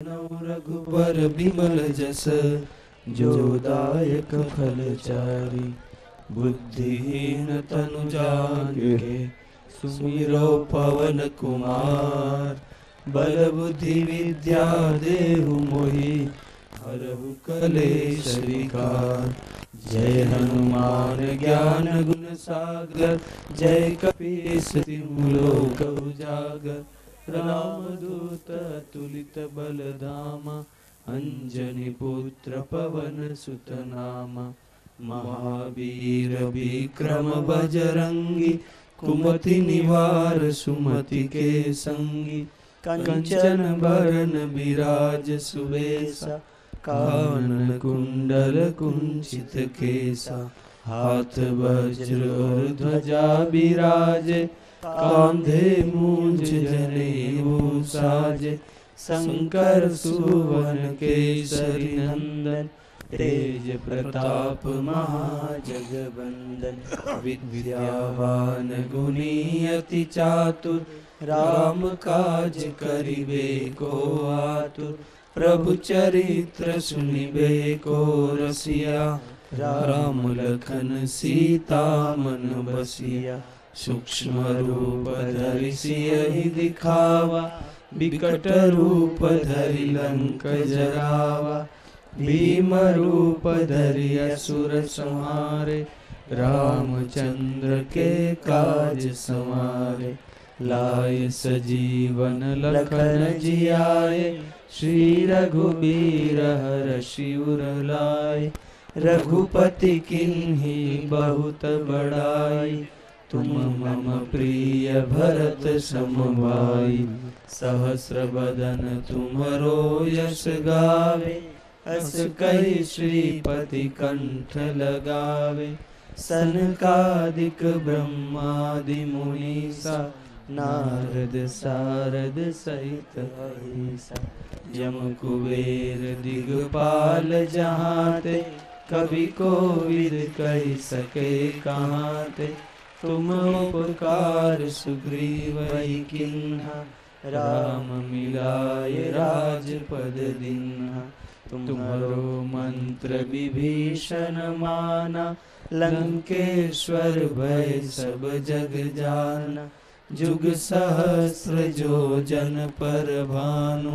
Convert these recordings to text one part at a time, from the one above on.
रघुबर बिमल जस जो दायक फल चारि। बुद्धिहीन तनु जानिके सुमिरो पवन कुमार। बल बुद्धि विद्या देहु मोहि हरहु कलेश विकार। जय हनुमान ज्ञान गुण सागर जय कपीस तिहु लोक उजागर। रामदूत अतुलित बल धामा अंजनी पुत्र पवन सुत नामा। महावीर विक्रम बजरंगी कुमति निवार सुमति के संगी। कंचन बरन बिराज सुबेसा कानन कुंडल कुंचित केसा। हाथ वज्र और ध्वजा बिराजे कांधे मूंज जनेऊ साजे। शंकर सुवन केसरी नंदन तेज प्रताप महाजगवंदन। विद्यावान गुणी अति चातुर राम काज करिबे को आतुर। प्रभु चरित्र सुनिबे को रसिया राम लखन सीता मन बसिया। सूक्ष्म रूप धरि सियहि दिखावा विकट रूप धरि लंक जरावा। भीम रूप धरि असुर संहारे रामचंद्र के काज संवारे। लाए सजीवन लखन जियाए श्री रघुबीर हरषि उर लाए। रघुपति किन्ही बहुत बड़ाई तुम मम प्रिय भरत सम भाई। सहस्र बदन तुमरो यश गावे अस कहि श्रीपति कंठ लगावे। सनकादिक ब्रह्मादि मुनीसा नारद सारद सहित अहिसा। यम कुबेर दिगपाल जहाते कवि कोविद कहि सके कहाते। तुम उपकार सुग्रीव किन्हा राम मिलाए राजपद दीन्हा। तुम्हारो मंत्र विभीषण माना लंकेश्वर भय सब जग जाना। जुग सहस्र जो जन पर भानु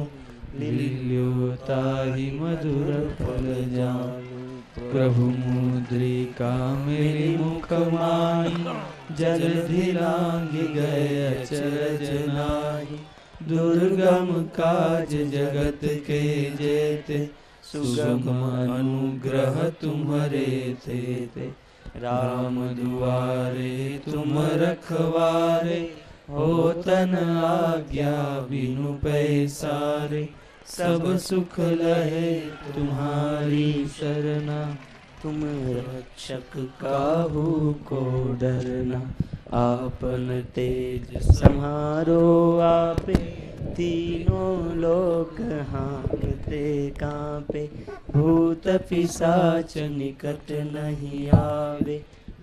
लील्योताहि मधुर फल जानु। प्रभु मुद्रिका मेरी मुख माही जलधि लांघि गए अचरज नाहि। दुर्गम काज जगत के जेते सुगम अनुग्रह तुम्हारे तेते। राम दुआरे तुम रखवारे होतन आज्ञा बिनु पैसारे। सब सुख लहे तुम्हारी शरणा तुम रक्षक काहू को डरना। आपन तेज सम्हारो आपे तीनों लोक हाँकते कांपे। भूत पिशाच निकट नहीं आवे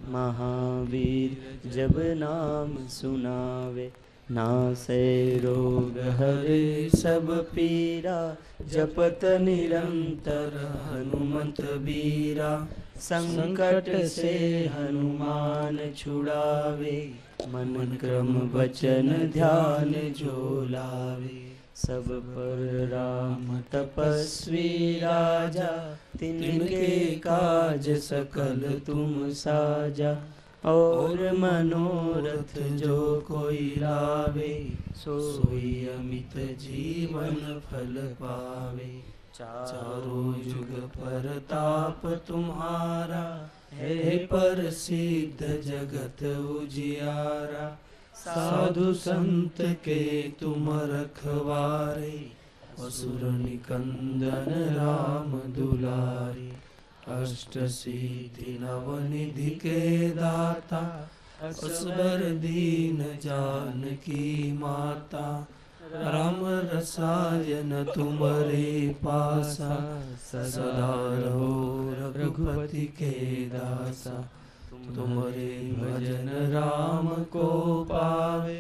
महावीर जब नाम सुनावे। नासै रोग हरे सब पीरा जपत निरंतर हनुमत बीरा। संकट से हनुमान छुड़ावे मन क्रम वचन ध्यान जो लावे। सब पर राम तपस्वी राजा तिनके काज सकल तुम साजा। और मनोरथ जो कोई लावे सोई अमित जीवन फल पावे। चारों जुग परताप तुम्हारा है प्रसिद्ध जगत उजियारा। साधु संत के तुम रखवारे असुर निकंदन राम दुलारे। अष्ट सिद्धि नवनिधि के दाता असबर दीन जानकी माता। राम रसायन तुम्हारे पासा सदा रहो रघुपति के दासा। तुम्हारे भजन राम को पावे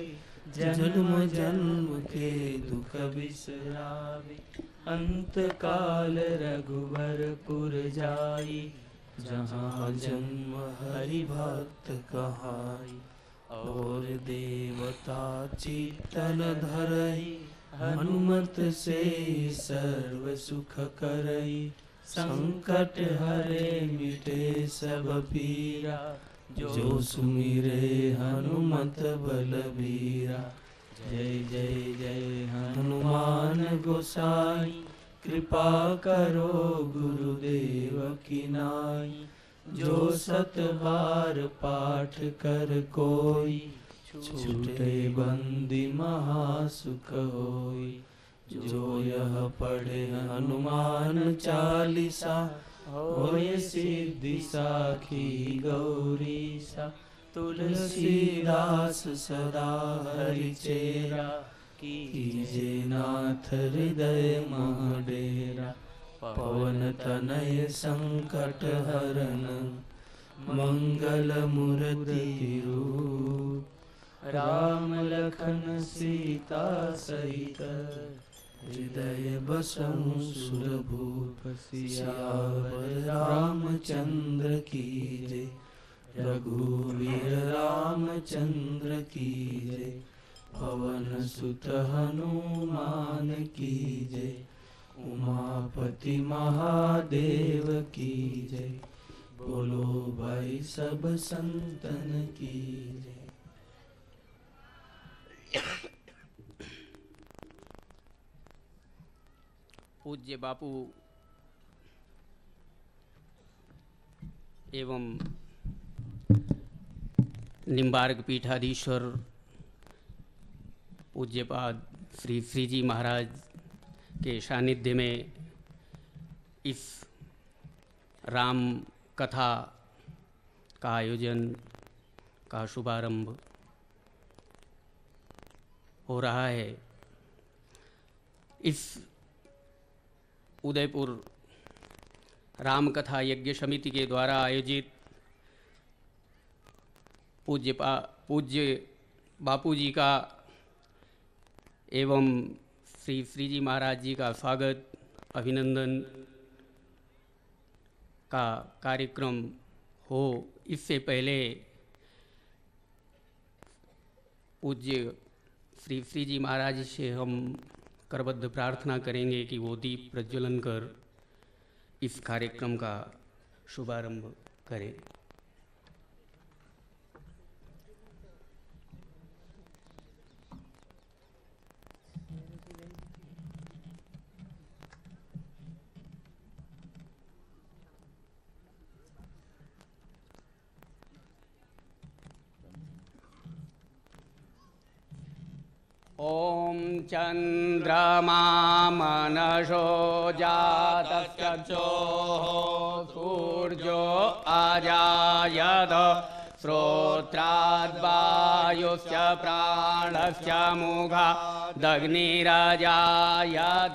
जन्म जन्म के दुख बिसरावे, अंत काल रघुवरपुर जाई, जहाँ जन्म हरि भक्त कहाई। और देवता चित्तन धरई, हनुमत से सर्व सुख करई। संकट हरे मिटे सब पीरा, जो सुमिरे हनुमत बलबीरा। जय जय जय हनुमान गोसाई, कृपा करो गुरुदेव की नाई। जो सत बार पाठ कर कोई, छूटे बंदी महासुख होई। जो यह पढ़े हनुमान चालीसा, होय सिद्धि साखी गौरीसा। तुलसीदास सदा हरिचेरा, कीजे नाथ हृदय मह डेरा। पवन तनय संकट हरन, मंगल मूर्ति रूप। राम लखन सीता सहित, हृदय बसहु सुरभूप। सियावर रामचंद्र की जय, रघुवीर रामचंद्र की जय। पवन सुत हनुमान की जय, उमापति महादेव की जय। बोलो भाई सब संतन की जय। पूज्य बापू एवं निम्बार्क पीठाधीश्वर पूज्यपाद श्री श्रीजी महाराज के सानिध्य में इस राम कथा का आयोजन का शुभारंभ हो रहा है। इस उदयपुर राम कथा यज्ञ समिति के द्वारा आयोजित पूज्य बापू जी का एवं श्री श्रीजी महाराज जी का स्वागत अभिनंदन का कार्यक्रम हो, इससे पहले पूज्य श्री श्रीजी महाराज से हम करबद्ध प्रार्थना करेंगे कि वो दीप प्रज्वलन कर इस कार्यक्रम का शुभारंभ करें। ओम चंद्रमा मनसो जातश्चक्षुः सूर्यो अजायत श्रोत्राद्वायुश्च प्राणश्च मुखादग्निरजायत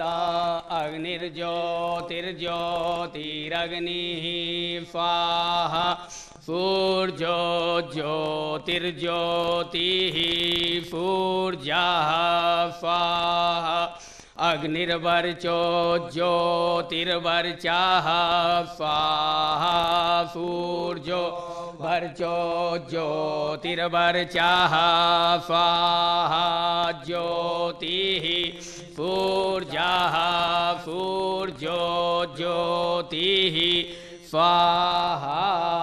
अग्निर्ज्योतिर्ज्योतिरग्निः स्वाहा सूर्यो ज्योतिर्ज्योतिः सूर्यः स्वाहा अग्निर्वर्चो ज्योतिर्वर्चः स्वाहा सूर्यो वर्चो ज्योतिर्वर्चः स्वाहा ज्योतिः सूर्यः सूर्यो ज्योतिः स्वाहा।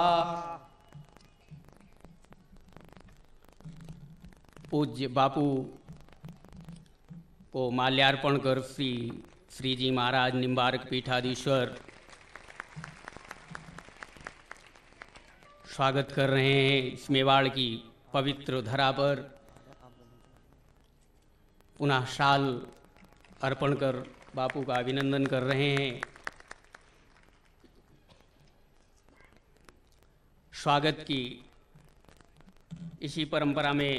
पूज्य बापू को माल्यार्पण कर श्रीजी महाराज निम्बार्क पीठाधीश्वर स्वागत कर रहे हैं। इस मेवाड़ की पवित्र धरा पर पुनः शाल अर्पण कर बापू का अभिनंदन कर रहे हैं। स्वागत की इसी परंपरा में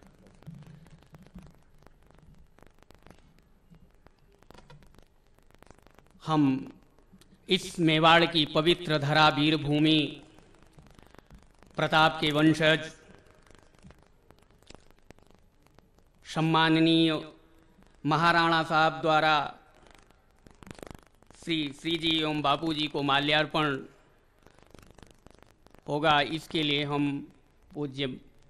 हम इस मेवाड़ की पवित्र धरा वीरभूमि प्रताप के वंशज सम्माननीय महाराणा साहब द्वारा श्री जी एवं बापू जी को माल्यार्पण होगा, इसके लिए हम पूज्य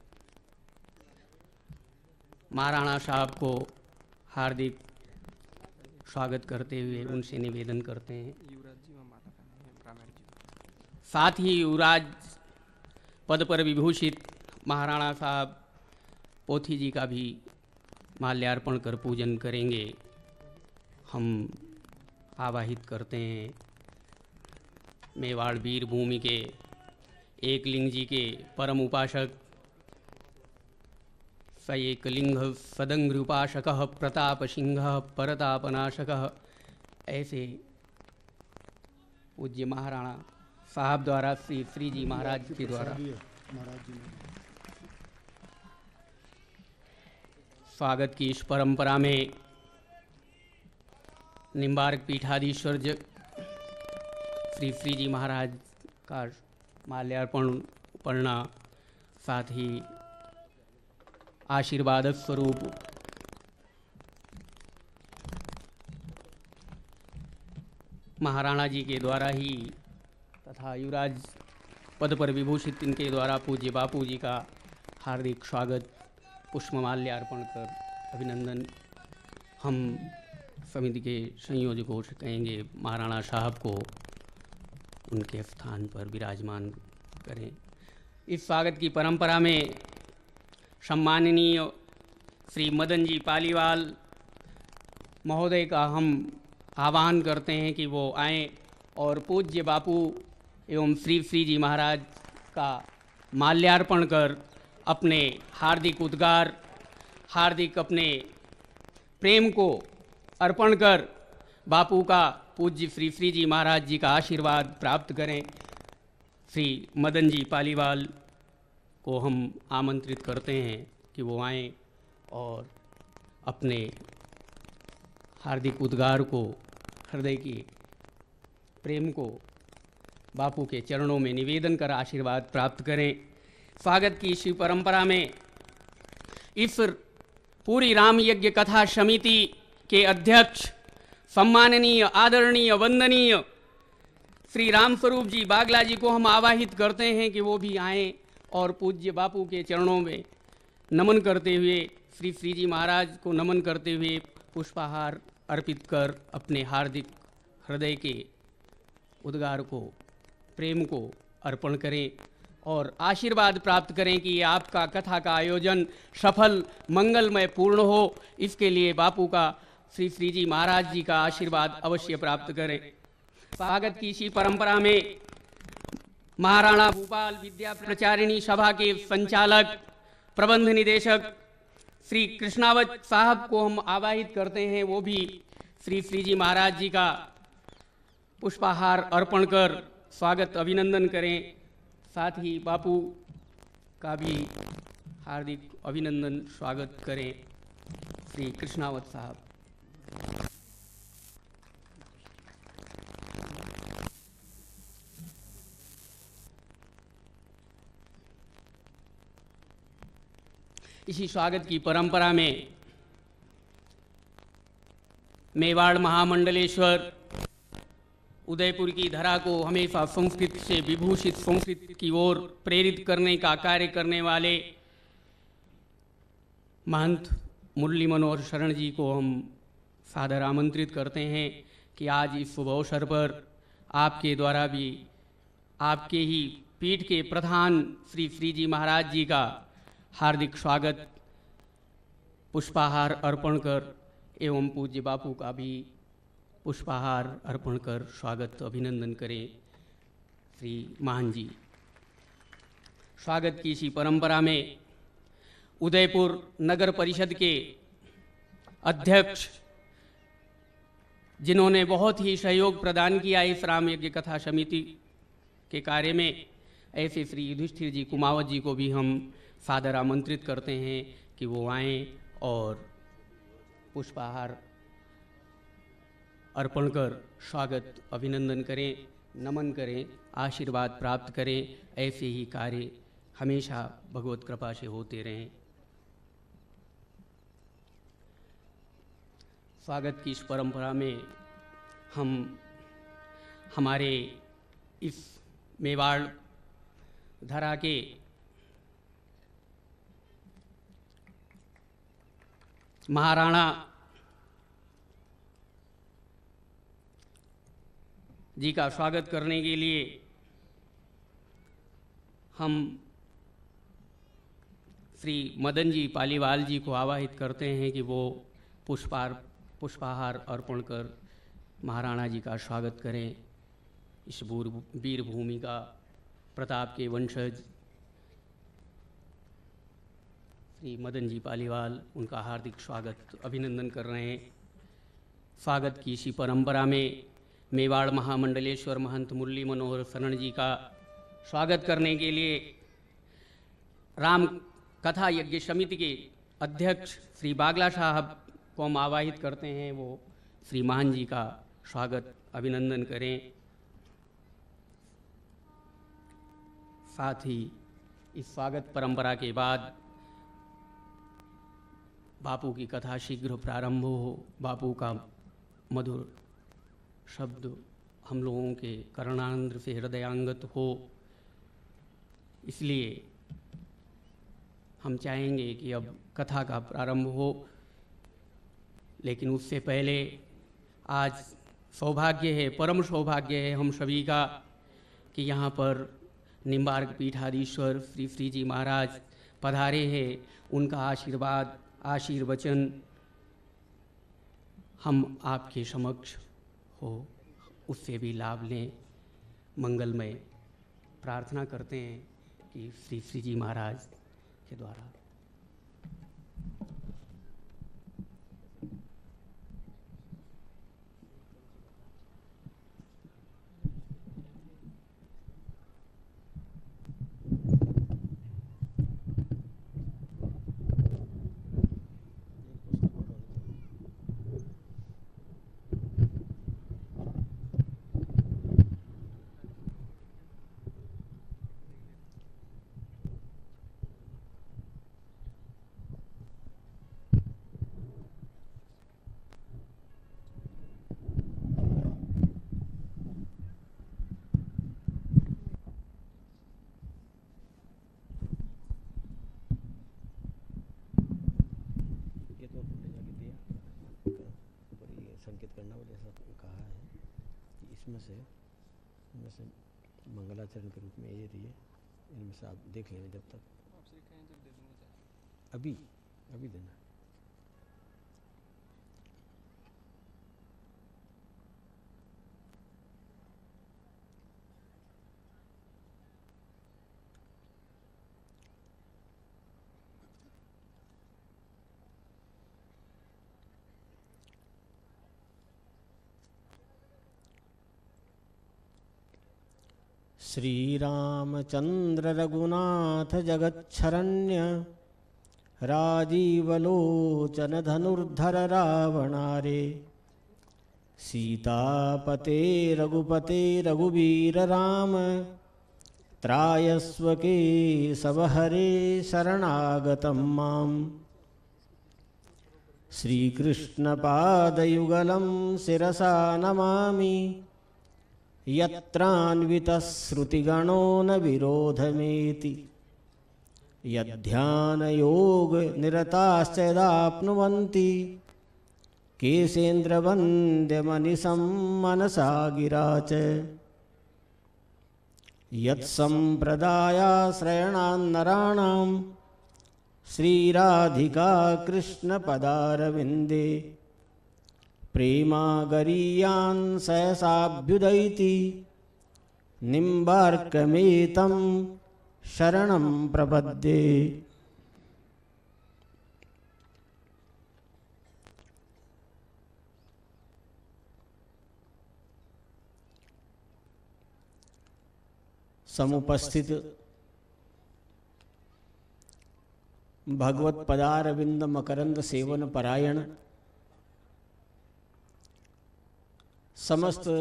महाराणा साहब को हार्दिक स्वागत करते हुए उनसे निवेदन करते हैं। साथ ही युवराज पद पर विभूषित महाराणा साहब पोथी जी का भी माल्यार्पण कर पूजन करेंगे। हम आवाहित करते हैं मेवाड़ वीर भूमि के एकलिंग जी के परम उपासक स एकलिंग सदंग्रुपासक प्रताप सिंह परतापनाशक, ऐसे पूज्य महाराणा साहब द्वारा श्री जी महाराज के द्वारा स्वागत की इस परंपरा में निम्बार्क पीठाधीश्वर श्री जी महाराज का माल्यार्पण पढ़ना, साथ ही आशीर्वाद स्वरूप महाराणा जी के द्वारा ही तथा युवराज पद पर विभूषित इनके द्वारा पूज्य बापू जी का हार्दिक स्वागत पुष्पमाल्यार्पण कर अभिनंदन हम समिति के संयोजकों से कहेंगे महाराणा साहब को उनके स्थान पर विराजमान करें। इस स्वागत की परंपरा में सम्माननीय श्री मदन जी पालीवाल महोदय का हम आह्वान करते हैं कि वो आएं और पूज्य बापू एवं श्री जी महाराज का माल्यार्पण कर अपने हार्दिक उद्गार, हार्दिक अपने प्रेम को अर्पण कर बापू का पूज्य श्री जी महाराज जी का आशीर्वाद प्राप्त करें। श्री मदन जी पालीवाल को हम आमंत्रित करते हैं कि वो आएं और अपने हार्दिक उद्गार को, हृदय के प्रेम को बापू के चरणों में निवेदन कर आशीर्वाद प्राप्त करें। स्वागत की इसी परंपरा में इस पूरी राम यज्ञ कथा समिति के अध्यक्ष सम्माननीय आदरणीय वंदनीय श्री रामस्वरूप जी बागला जी को हम आवाहित करते हैं कि वो भी आएं और पूज्य बापू के चरणों में नमन करते हुए श्री जी महाराज को नमन करते हुए पुष्पहार अर्पित कर अपने हार्दिक हृदय के उद्गार को, प्रेम को अर्पण करें और आशीर्वाद प्राप्त करें कि ये आपका कथा का आयोजन सफल मंगलमय पूर्ण हो। इसके लिए बापू का श्री जी महाराज जी का आशीर्वाद अवश्य प्राप्त करें। स्वागत की इसी परंपरा में महाराणा भूपाल विद्या प्रचारिणी सभा के संचालक प्रबंध निदेशक श्री कृष्णावत साहब को हम आवाहित करते हैं, वो भी श्री जी महाराज जी का पुष्पहार अर्पण कर स्वागत अभिनंदन करें। साथ ही बापू का भी हार्दिक अभिनंदन स्वागत करें श्री कृष्णावत साहब। इसी स्वागत की परंपरा में मेवाड़ महामंडलेश्वर उदयपुर की धरा को हमेशा संस्कृत से विभूषित, संस्कृत की ओर प्रेरित करने का कार्य करने वाले महंत मुरली मनोहर शरण जी को हम सादर आमंत्रित करते हैं कि आज इस शुभ अवसर पर आपके द्वारा भी आपके ही पीठ के प्रधान श्री जी महाराज जी का हार्दिक स्वागत पुष्पहार अर्पण कर एवं पूज्य बापू का भी पुष्पहार अर्पण कर स्वागत अभिनंदन करें श्री महान जी। स्वागत की इसी परंपरा में उदयपुर नगर परिषद के अध्यक्ष जिन्होंने बहुत ही सहयोग प्रदान किया इस राम यज्ञ कथा समिति के कार्य में, ऐसे श्री युधिष्ठिर जी कुमावत जी को भी हम सादर आमंत्रित करते हैं कि वो आएं और पुष्पहार अर्पण कर स्वागत अभिनंदन करें, नमन करें, आशीर्वाद प्राप्त करें। ऐसे ही कार्य हमेशा भगवत कृपा से होते रहें। स्वागत की इस परंपरा में हम हमारे इस मेवाड़ धरा के महाराणा जी का स्वागत करने के लिए हम श्री मदन जी पालीवाल जी को आवाहित करते हैं कि वो पुष्पहार अर्पण कर महाराणा जी का स्वागत करें। इस वीर भूमि का प्रताप के वंशज श्री मदन जी पालीवाल उनका हार्दिक स्वागत अभिनंदन कर रहे हैं। स्वागत की इसी परंपरा में मेवाड़ महामंडलेश्वर महंत मुरली मनोहर शरण जी का स्वागत करने के लिए राम कथा यज्ञ समिति के अध्यक्ष श्री बागला साहब को हम आवाहित करते हैं, वो श्री महान जी का स्वागत अभिनंदन करें। साथ ही इस स्वागत परंपरा के बाद बापू की कथा शीघ्र प्रारंभ हो, बापू का मधुर शब्द हम लोगों के कर्णांध्र से हृदयांगत हो, इसलिए हम चाहेंगे कि अब कथा का प्रारंभ हो। लेकिन उससे पहले आज सौभाग्य है, परम सौभाग्य है हम सभी का कि यहाँ पर निम्बार्क पीठाधीश्वर श्री श्री जी महाराज पधारे हैं। उनका आशीर्वाद आशीर्वचन हम आपके समक्ष हो, उससे भी लाभ लें। मंगलमय प्रार्थना करते हैं कि श्री श्री जी महाराज के द्वारा इनमें से मंगलाचरण के रूप में ये दिए, इनमें से आप देख लेना जब तक। आपसे कहें जब दे दूँगा, अभी देना। श्री रामचंद्र रघुनाथ जगच्छरण्य राजीवलोचन धनुर्धर रावणारे सीतापते रघुपते रघुवीर राम त्रायस्व केशव हरे शरणागतं माम्। श्रीकृष्णपादयुगलं शिरसा नमामि यत्रान्वितश्रुतिगणो न विरोधमेति यद्ध्यानयोगनिरताश्च यदाप्नुवन्ति केशेन्द्रवन्द्यमनिशं मनसा गिरा च यत्सम्प्रदायाश्रयणान्नराणां श्रीराधिका कृष्णपदारविन्दे प्रेमागरीयान् सहसाभ्युदयति निम्बार्कमेतं शरणं प्रपद्ये। समुपस्थित भगवत पदारविंद मकरंद सेवन परायण समस्त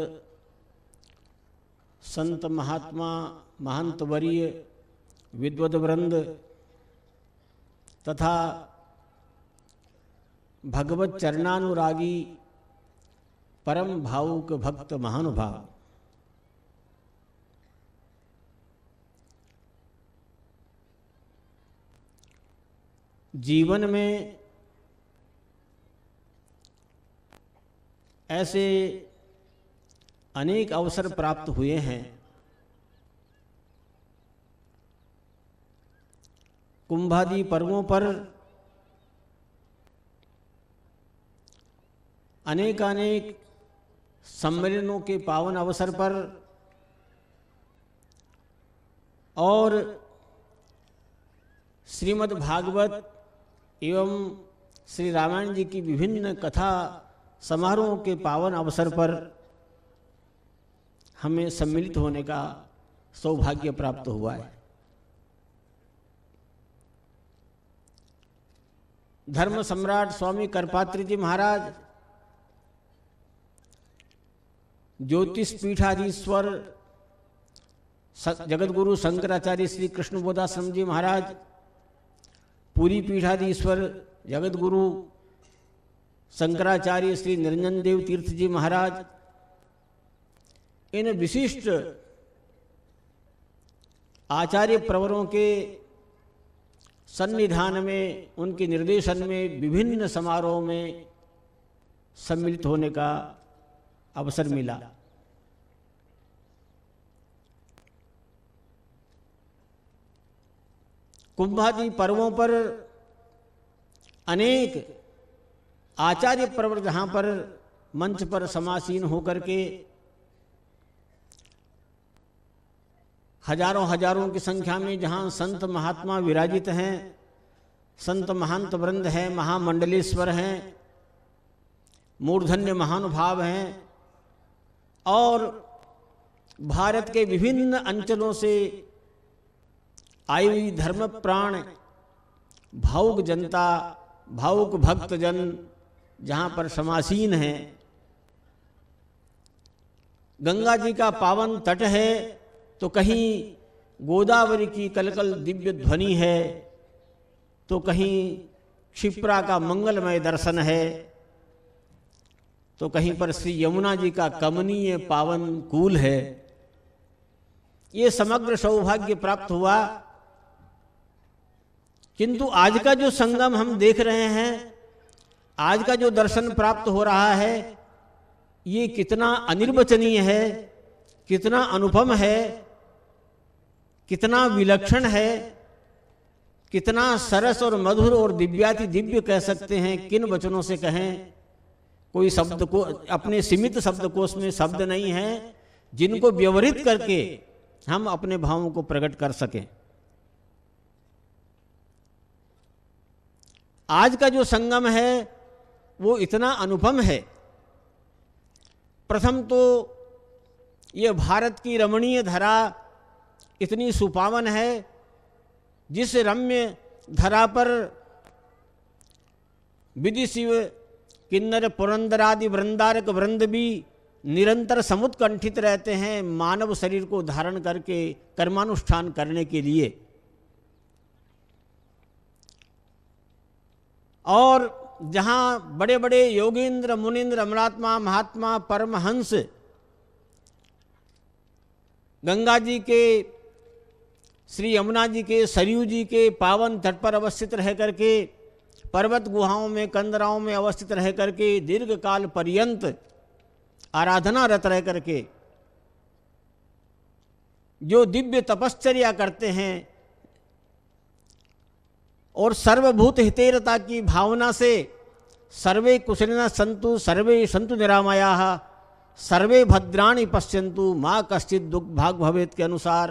संत महात्मा महंत वरीय विद्वद वृंद तथा भगवत चरणानुरागी परम भावुक भक्त महानुभाव। जीवन में ऐसे अनेक अवसर प्राप्त हुए हैं। कुंभादि पर्वों पर अनेकानेक सम्मेलनों के पावन अवसर पर और श्रीमद् भागवत एवं श्री रामायण जी की विभिन्न कथा समारोहों के पावन अवसर पर हमें सम्मिलित होने का सौभाग्य प्राप्त हुआ है। धर्म सम्राट स्वामी करपात्री जी महाराज, ज्योतिष पीठाधीश्वर जगतगुरु शंकराचार्य श्री कृष्ण बोधाश्रम जी महाराज, पूरी पीठाधीश्वर जगतगुरु शंकराचार्य श्री निरंजन देव तीर्थ जी महाराज, इन विशिष्ट आचार्य प्रवरों के सन्निधान में, उनके निर्देशन में विभिन्न समारोह में सम्मिलित होने का अवसर मिला। कुंभादि पर्वों पर अनेक आचार्य प्रवर जहाँ पर मंच पर समासीन होकर के हजारों हजारों की संख्या में जहाँ संत महात्मा विराजित हैं, संत महंत वृंद हैं, महामंडलेश्वर हैं, मूर्धन्य महानुभाव हैं और भारत के विभिन्न अंचलों से आई हुई धर्म प्राण भावुक जनता, भावुक भक्तजन जहाँ पर समासीन हैं। गंगा जी का पावन तट है तो कहीं गोदावरी की कलकल दिव्य ध्वनि है, तो कहीं क्षिप्रा का मंगलमय दर्शन है, तो कहीं पर श्री यमुना जी का कमनीय पावन कूल है। ये समग्र सौभाग्य प्राप्त हुआ। किंतु आज का जो संगम हम देख रहे हैं, आज का जो दर्शन प्राप्त हो रहा है, ये कितना अनिर्वचनीय है, कितना अनुपम है, कितना विलक्षण है, कितना सरस और मधुर और दिव्याति दिव्य कह सकते हैं। किन वचनों से कहें, कोई शब्द को अपने सीमित शब्दकोश में शब्द नहीं है जिनको व्यवहित करके हम अपने भावों को प्रकट कर सकें। आज का जो संगम है वो इतना अनुपम है। प्रथम तो ये भारत की रमणीय धरा इतनी सुपावन है, जिस रम्य धरा पर विधि शिव किन्नर पुरंदरादि वृंदारक वृंद भी निरंतर समुत्कंठित रहते हैं मानव शरीर को धारण करके कर्मानुष्ठान करने के लिए। और जहाँ बड़े बड़े योगेंद्र मुनीन्द्र अमरात्मा महात्मा परमहंस गंगा जी के, श्री यमुना जी के, सरयू जी के पावन तट पर अवस्थित रह करके, पर्वत गुहाओं में, कंदराओं में अवस्थित रह करके, दीर्घ काल पर्यंत आराधना रत रह करके जो दिव्य तपश्चर्या करते हैं और सर्वभूत हितेरता की भावना से सर्वे कुशलिनः सन्तु सर्वे सन्तु निरामयाः सर्वे भद्राणि पश्यन्तु माँ कश्चित् दुख भाग भवेत् के अनुसार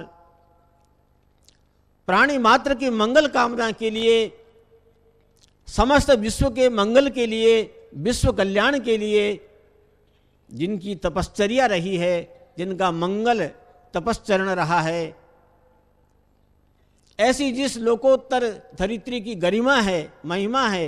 प्राणी मात्र की मंगल कामना के लिए, समस्त विश्व के मंगल के लिए, विश्व कल्याण के लिए जिनकी तपश्चर्या रही है, जिनका मंगल तपश्चरण रहा है, ऐसी जिस लोकोत्तर धरित्री की गरिमा है, महिमा है,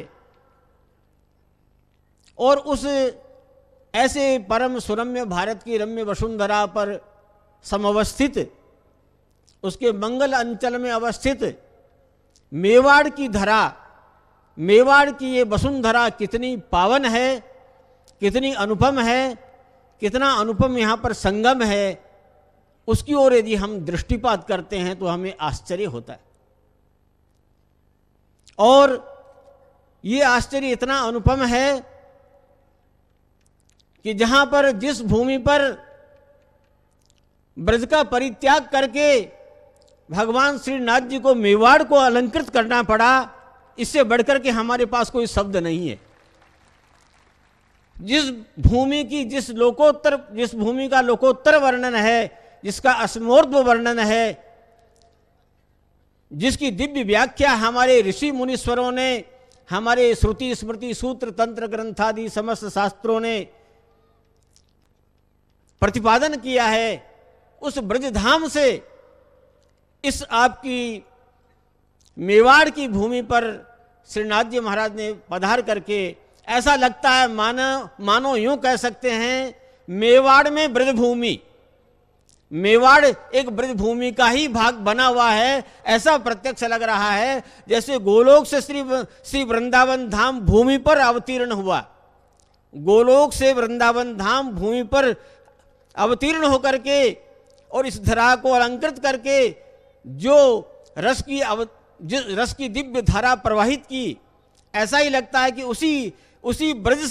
और उस ऐसे परम सुरम्य भारत की रम्य वसुंधरा पर समवस्थित, उसके मंगल अंचल में अवस्थित मेवाड़ की धरा मेवाड़ की ये वसुंधरा कितनी पावन है, कितनी अनुपम है, कितना अनुपम यहाँ पर संगम है, उसकी ओर यदि हम दृष्टिपात करते हैं तो हमें आश्चर्य होता है। और ये आश्चर्य इतना अनुपम है कि जहां पर, जिस भूमि पर ब्रज का परित्याग करके भगवान श्रीनाथ जी को मेवाड़ को अलंकृत करना पड़ा, इससे बढ़कर के हमारे पास कोई शब्द नहीं है। जिस भूमि की, जिस भूमि का लोकोत्तर वर्णन है, जिसका अस्मोर्ध्व वर्णन है, जिसकी दिव्य व्याख्या हमारे ऋषि मुनीश्वरों ने, हमारे श्रुति स्मृति सूत्र तंत्र ग्रंथादि समस्त शास्त्रों ने प्रतिपादन किया है, उस ब्रजधाम से इस आपकी मेवाड़ की भूमि पर श्रीनाथ जी महाराज ने पधार करके, ऐसा लगता है मानो यूं कह सकते हैं, मेवाड़ में ब्रजभूमि, मेवाड़ एक ब्रजभूमि का ही भाग बना हुआ है, ऐसा प्रत्यक्ष लग रहा है। जैसे गोलोक से श्री वृंदावन धाम भूमि पर अवतीर्ण हुआ, गोलोक से वृंदावन धाम भूमि पर अवतीर्ण होकर के और इस धरा को अलंकृत करके जो रस की दिव्य धारा प्रवाहित की, ऐसा ही लगता है कि उसी ब्रज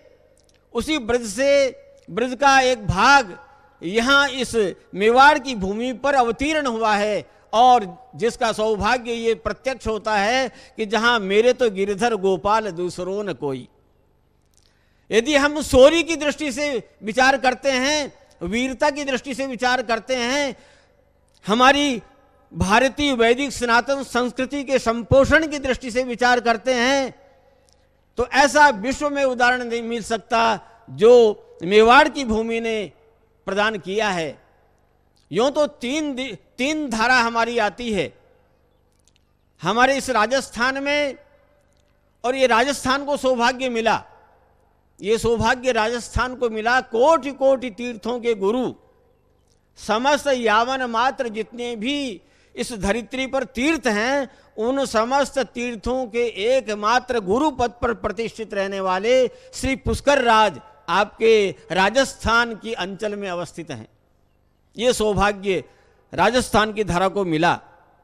से ब्रज का एक भाग यहाँ इस मेवाड़ की भूमि पर अवतीर्ण हुआ है। और जिसका सौभाग्य ये प्रत्यक्ष होता है कि जहाँ मेरे तो गिरधर गोपाल दूसरों न कोई। यदि हम शौर्य की दृष्टि से विचार करते हैं, वीरता की दृष्टि से विचार करते हैं, हमारी भारतीय वैदिक सनातन संस्कृति के संपोषण की दृष्टि से विचार करते हैं, तो ऐसा विश्व में उदाहरण नहीं मिल सकता जो मेवाड़ की भूमि ने प्रदान किया है। यूं तो तीन धारा हमारी आती है हमारे इस राजस्थान में, और ये राजस्थान को सौभाग्य मिला, ये सौभाग्य राजस्थान को मिला। कोटि कोटि तीर्थों के गुरु, समस्त यावन मात्र जितने भी इस धरित्री पर तीर्थ हैं, उन समस्त तीर्थों के एकमात्र गुरु पद पर प्रतिष्ठित रहने वाले श्री पुष्कर राज आपके राजस्थान की अंचल में अवस्थित हैं। ये सौभाग्य राजस्थान की धारा को मिला।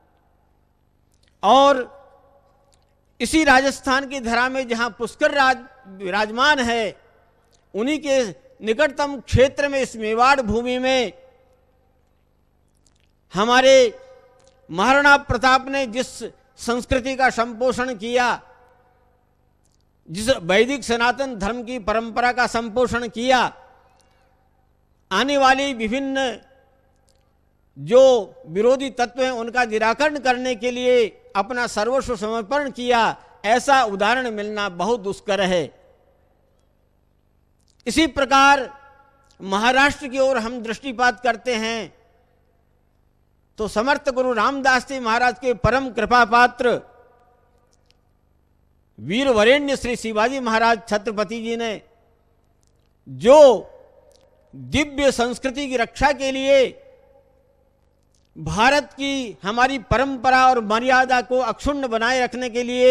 और इसी राजस्थान की धरा में जहां पुष्कर राज विराजमान है, उन्हीं के निकटतम क्षेत्र में, इस मेवाड़ भूमि में, हमारे महाराणा प्रताप ने जिस संस्कृति का संपोषण किया, जिस वैदिक सनातन धर्म की परंपरा का संपोषण किया, आने वाली विभिन्न जो विरोधी तत्व हैं उनका निराकरण करने के लिए अपना सर्वस्व समर्पण किया, ऐसा उदाहरण मिलना बहुत दुष्कर है। इसी प्रकार महाराष्ट्र की ओर हम दृष्टिपात करते हैं तो समर्थ गुरु रामदास जी महाराज के परम कृपा पात्र वीर वरेण्य श्री शिवाजी महाराज छत्रपति जी ने जो दिव्य संस्कृति की रक्षा के लिए, भारत की हमारी परंपरा और मर्यादा को अक्षुण्ण बनाए रखने के लिए,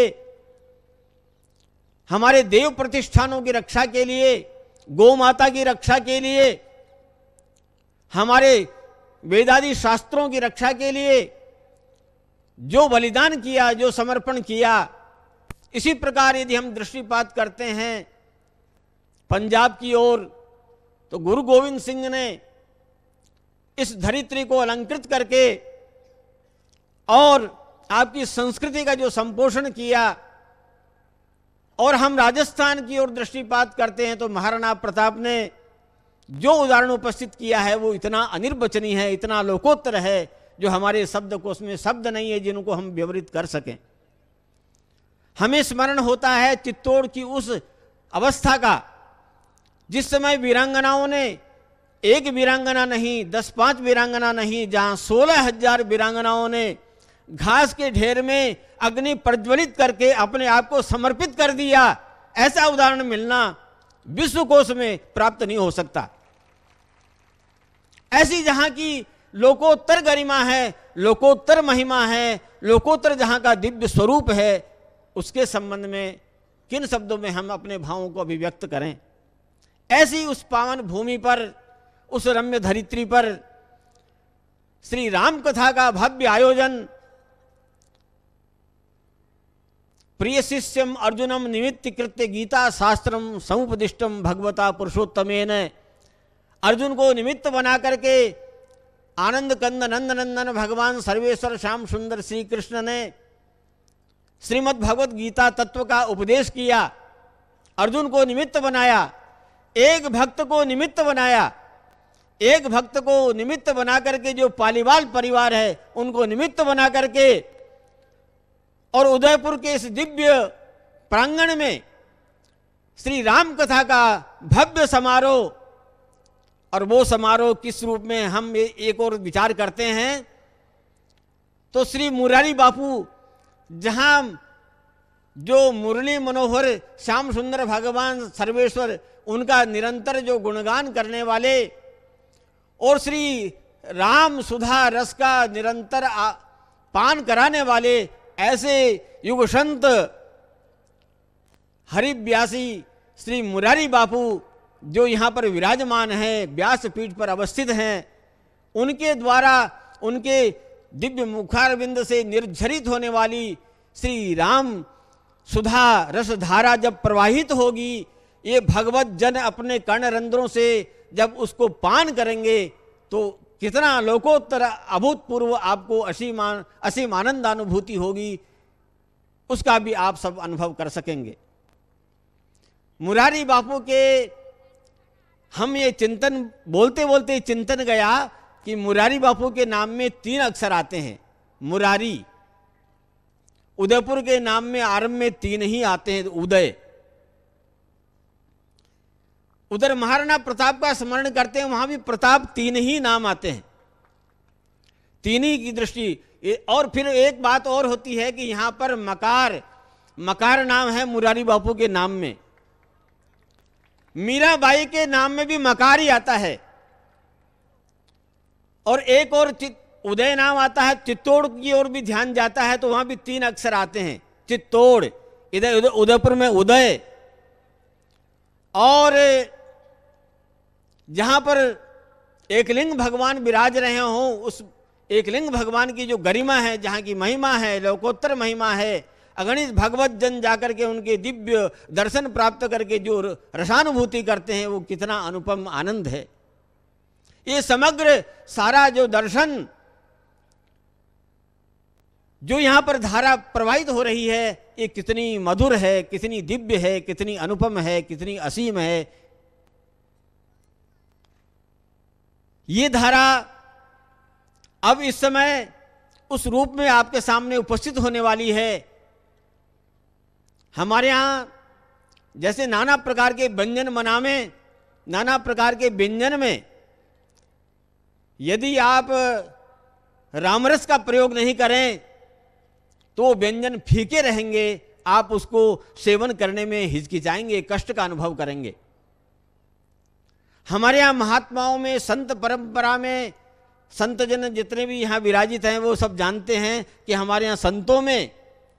हमारे देव प्रतिष्ठानों की रक्षा के लिए, गौ माता की रक्षा के लिए, हमारे वेदादि शास्त्रों की रक्षा के लिए जो बलिदान किया, जो समर्पण किया, इसी प्रकार यदि हम दृष्टिपात करते हैं पंजाब की ओर, तो गुरु गोविंद सिंह ने इस धरित्री को अलंकृत करके और आपकी संस्कृति का जो संपोषण किया, और हम राजस्थान की ओर दृष्टिपात करते हैं तो महाराणा प्रताप ने जो उदाहरण उपस्थित किया है वो इतना अनिर्वचनीय है, इतना लोकोत्तर है, जो हमारे शब्दकोश में शब्द नहीं है जिनको हम विवरित कर सकें। हमें स्मरण होता है चित्तौड़ की उस अवस्था का जिस समय वीरांगनाओं ने, एक वीरांगना नहीं, 10-5 वीरांगना नहीं, जहां 16,000 वीरांगनाओं ने घास के ढेर में अग्नि प्रज्वलित करके अपने आप को समर्पित कर दिया, ऐसा उदाहरण मिलना विश्वकोश में प्राप्त नहीं हो सकता। ऐसी जहां की लोकोत्तर गरिमा है, लोकोत्तर महिमा है, लोकोत्तर जहां का दिव्य स्वरूप है, उसके संबंध में किन शब्दों में हम अपने भावों को अभिव्यक्त करें। ऐसी उस पावन भूमि पर, उस रम्य धरित्री पर श्री राम कथा का भव्य आयोजन प्रिय शिष्यम अर्जुनम निमित्त कृत्य गीता शास्त्रम समुपदिष्टम भगवता पुरुषोत्तमेन, अर्जुन को निमित्त बना करके आनंद कंद नंद नंदन भगवान सर्वेश्वर श्याम सुंदर श्री कृष्ण ने श्रीमद् भगवत गीता तत्व का उपदेश किया। अर्जुन को निमित्त बनाया, एक भक्त को निमित्त बनाया, एक भक्त को निमित्त बना करके जो पालीवाल परिवार है उनको निमित्त बना करके और उदयपुर के इस दिव्य प्रांगण में श्री राम कथा का भव्य समारोह, और वो समारोह किस रूप में हम एक और विचार करते हैं तो श्री मुरारी बापू, जहां जो मुरली मनोहर श्याम सुंदर भगवान सर्वेश्वर उनका निरंतर जो गुणगान करने वाले और श्री राम सुधा रस का निरंतर पान कराने वाले ऐसे युग संत हरिव्यासी श्री मुरारी बापू जो यहाँ पर विराजमान हैं, व्यासपीठ पर अवस्थित हैं, उनके द्वारा उनके दिव्य मुखारविंद से निर्झरित होने वाली श्री राम सुधा रसधारा जब प्रवाहित होगी, ये भगवत जन अपने कर्णरंध्रों से जब उसको पान करेंगे तो कितना लोकोत्तर अभूतपूर्व आपको असीम आनंदानुभूति होगी, उसका भी आप सब अनुभव कर सकेंगे। मुरारी बापू के हम ये चिंतन बोलते बोलते चिंतन गया कि मुरारी बापू के नाम में 3 अक्षर आते हैं। मुरारी, उदयपुर के नाम में आरंभ में 3 ही आते हैं, उदय। उधर महाराणा प्रताप का स्मरण करते हैं, वहां भी प्रताप 3 ही नाम आते हैं, 3 ही की दृष्टि। और फिर एक बात और होती है कि यहां पर मकार नाम है मुरारी बापू के नाम में। मीराबाई के नाम में भी मकार ही आता है। और एक और उदय नाम आता है, चित्तौड़ की ओर भी ध्यान जाता है तो वहां भी 3 अक्षर आते हैं, चित्तौड़। इधर उदयपुर में उदय। और जहां पर एकलिंग भगवान विराज रहे हों, उस एकलिंग भगवान की जो गरिमा है, जहां की महिमा है, लोकोत्तर महिमा है, अगणित भगवत जन जाकर के उनके दिव्य दर्शन प्राप्त करके जो रसानुभूति करते हैं, वो कितना अनुपम आनंद है। ये समग्र सारा जो दर्शन जो यहां पर धारा प्रवाहित हो रही है, ये कितनी मधुर है, कितनी दिव्य है, कितनी अनुपम है, कितनी असीम है। ये धारा अब इस समय उस रूप में आपके सामने उपस्थित होने वाली है। हमारे यहाँ जैसे नाना प्रकार के व्यंजन बनावे, नाना प्रकार के व्यंजन में यदि आप रामरस का प्रयोग नहीं करें तो व्यंजन फीके रहेंगे, आप उसको सेवन करने में हिचकिचाएंगे, कष्ट का अनुभव करेंगे। हमारे यहाँ महात्माओं में, संत परंपरा में, संत जन जितने भी यहाँ विराजित हैं वो सब जानते हैं कि हमारे यहाँ संतों में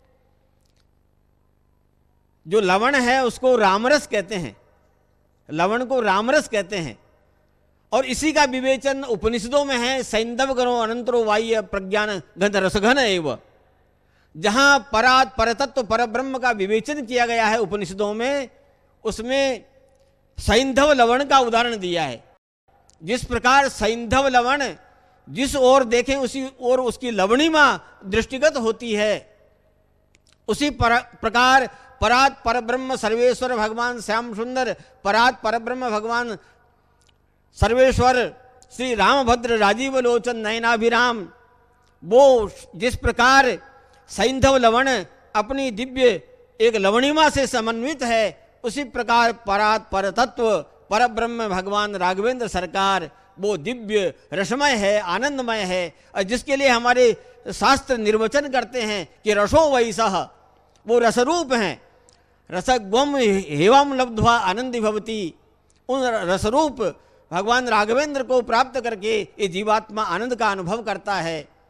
जो लवण है उसको रामरस कहते हैं, लवण को रामरस कहते हैं। और इसी का विवेचन उपनिषदों में है, सैंधव गणो अनंतरो वाह्य प्रज्ञान गंध रसघन एव। जहां परात परतत्व परब्रह्म का विवेचन किया गया है उपनिषदों में, उसमें सैंधव लवण का उदाहरण दिया है। जिस प्रकार सैंधव लवण जिस ओर देखें उसी ओर उसकी लवणिमा दृष्टिगत होती है, उसी प्रकार परात परब्रह्म सर्वेश्वर भगवान श्याम सुंदर, परात परब्रह्म भगवान सर्वेश्वर श्री रामभद्र राजीव लोचन नयनाभिराम, वो जिस प्रकार सैंधव लवण अपनी दिव्य एक लवणिमा से समन्वित है, उसी प्रकार परात परतत्व परब्रह्म भगवान राघवेंद्र सरकार वो दिव्य रसमय है, आनंदमय है। और जिसके लिए हमारे शास्त्र निर्वचन करते हैं कि रसो वैसह, वो रसरूप हैं। रसग्वम हेवम लब्ध्वा आनंदी भवती, उन रसरूप भगवान राघवेंद्र को प्राप्त करके ये जीवात्मा आनंद का अनुभव करता है।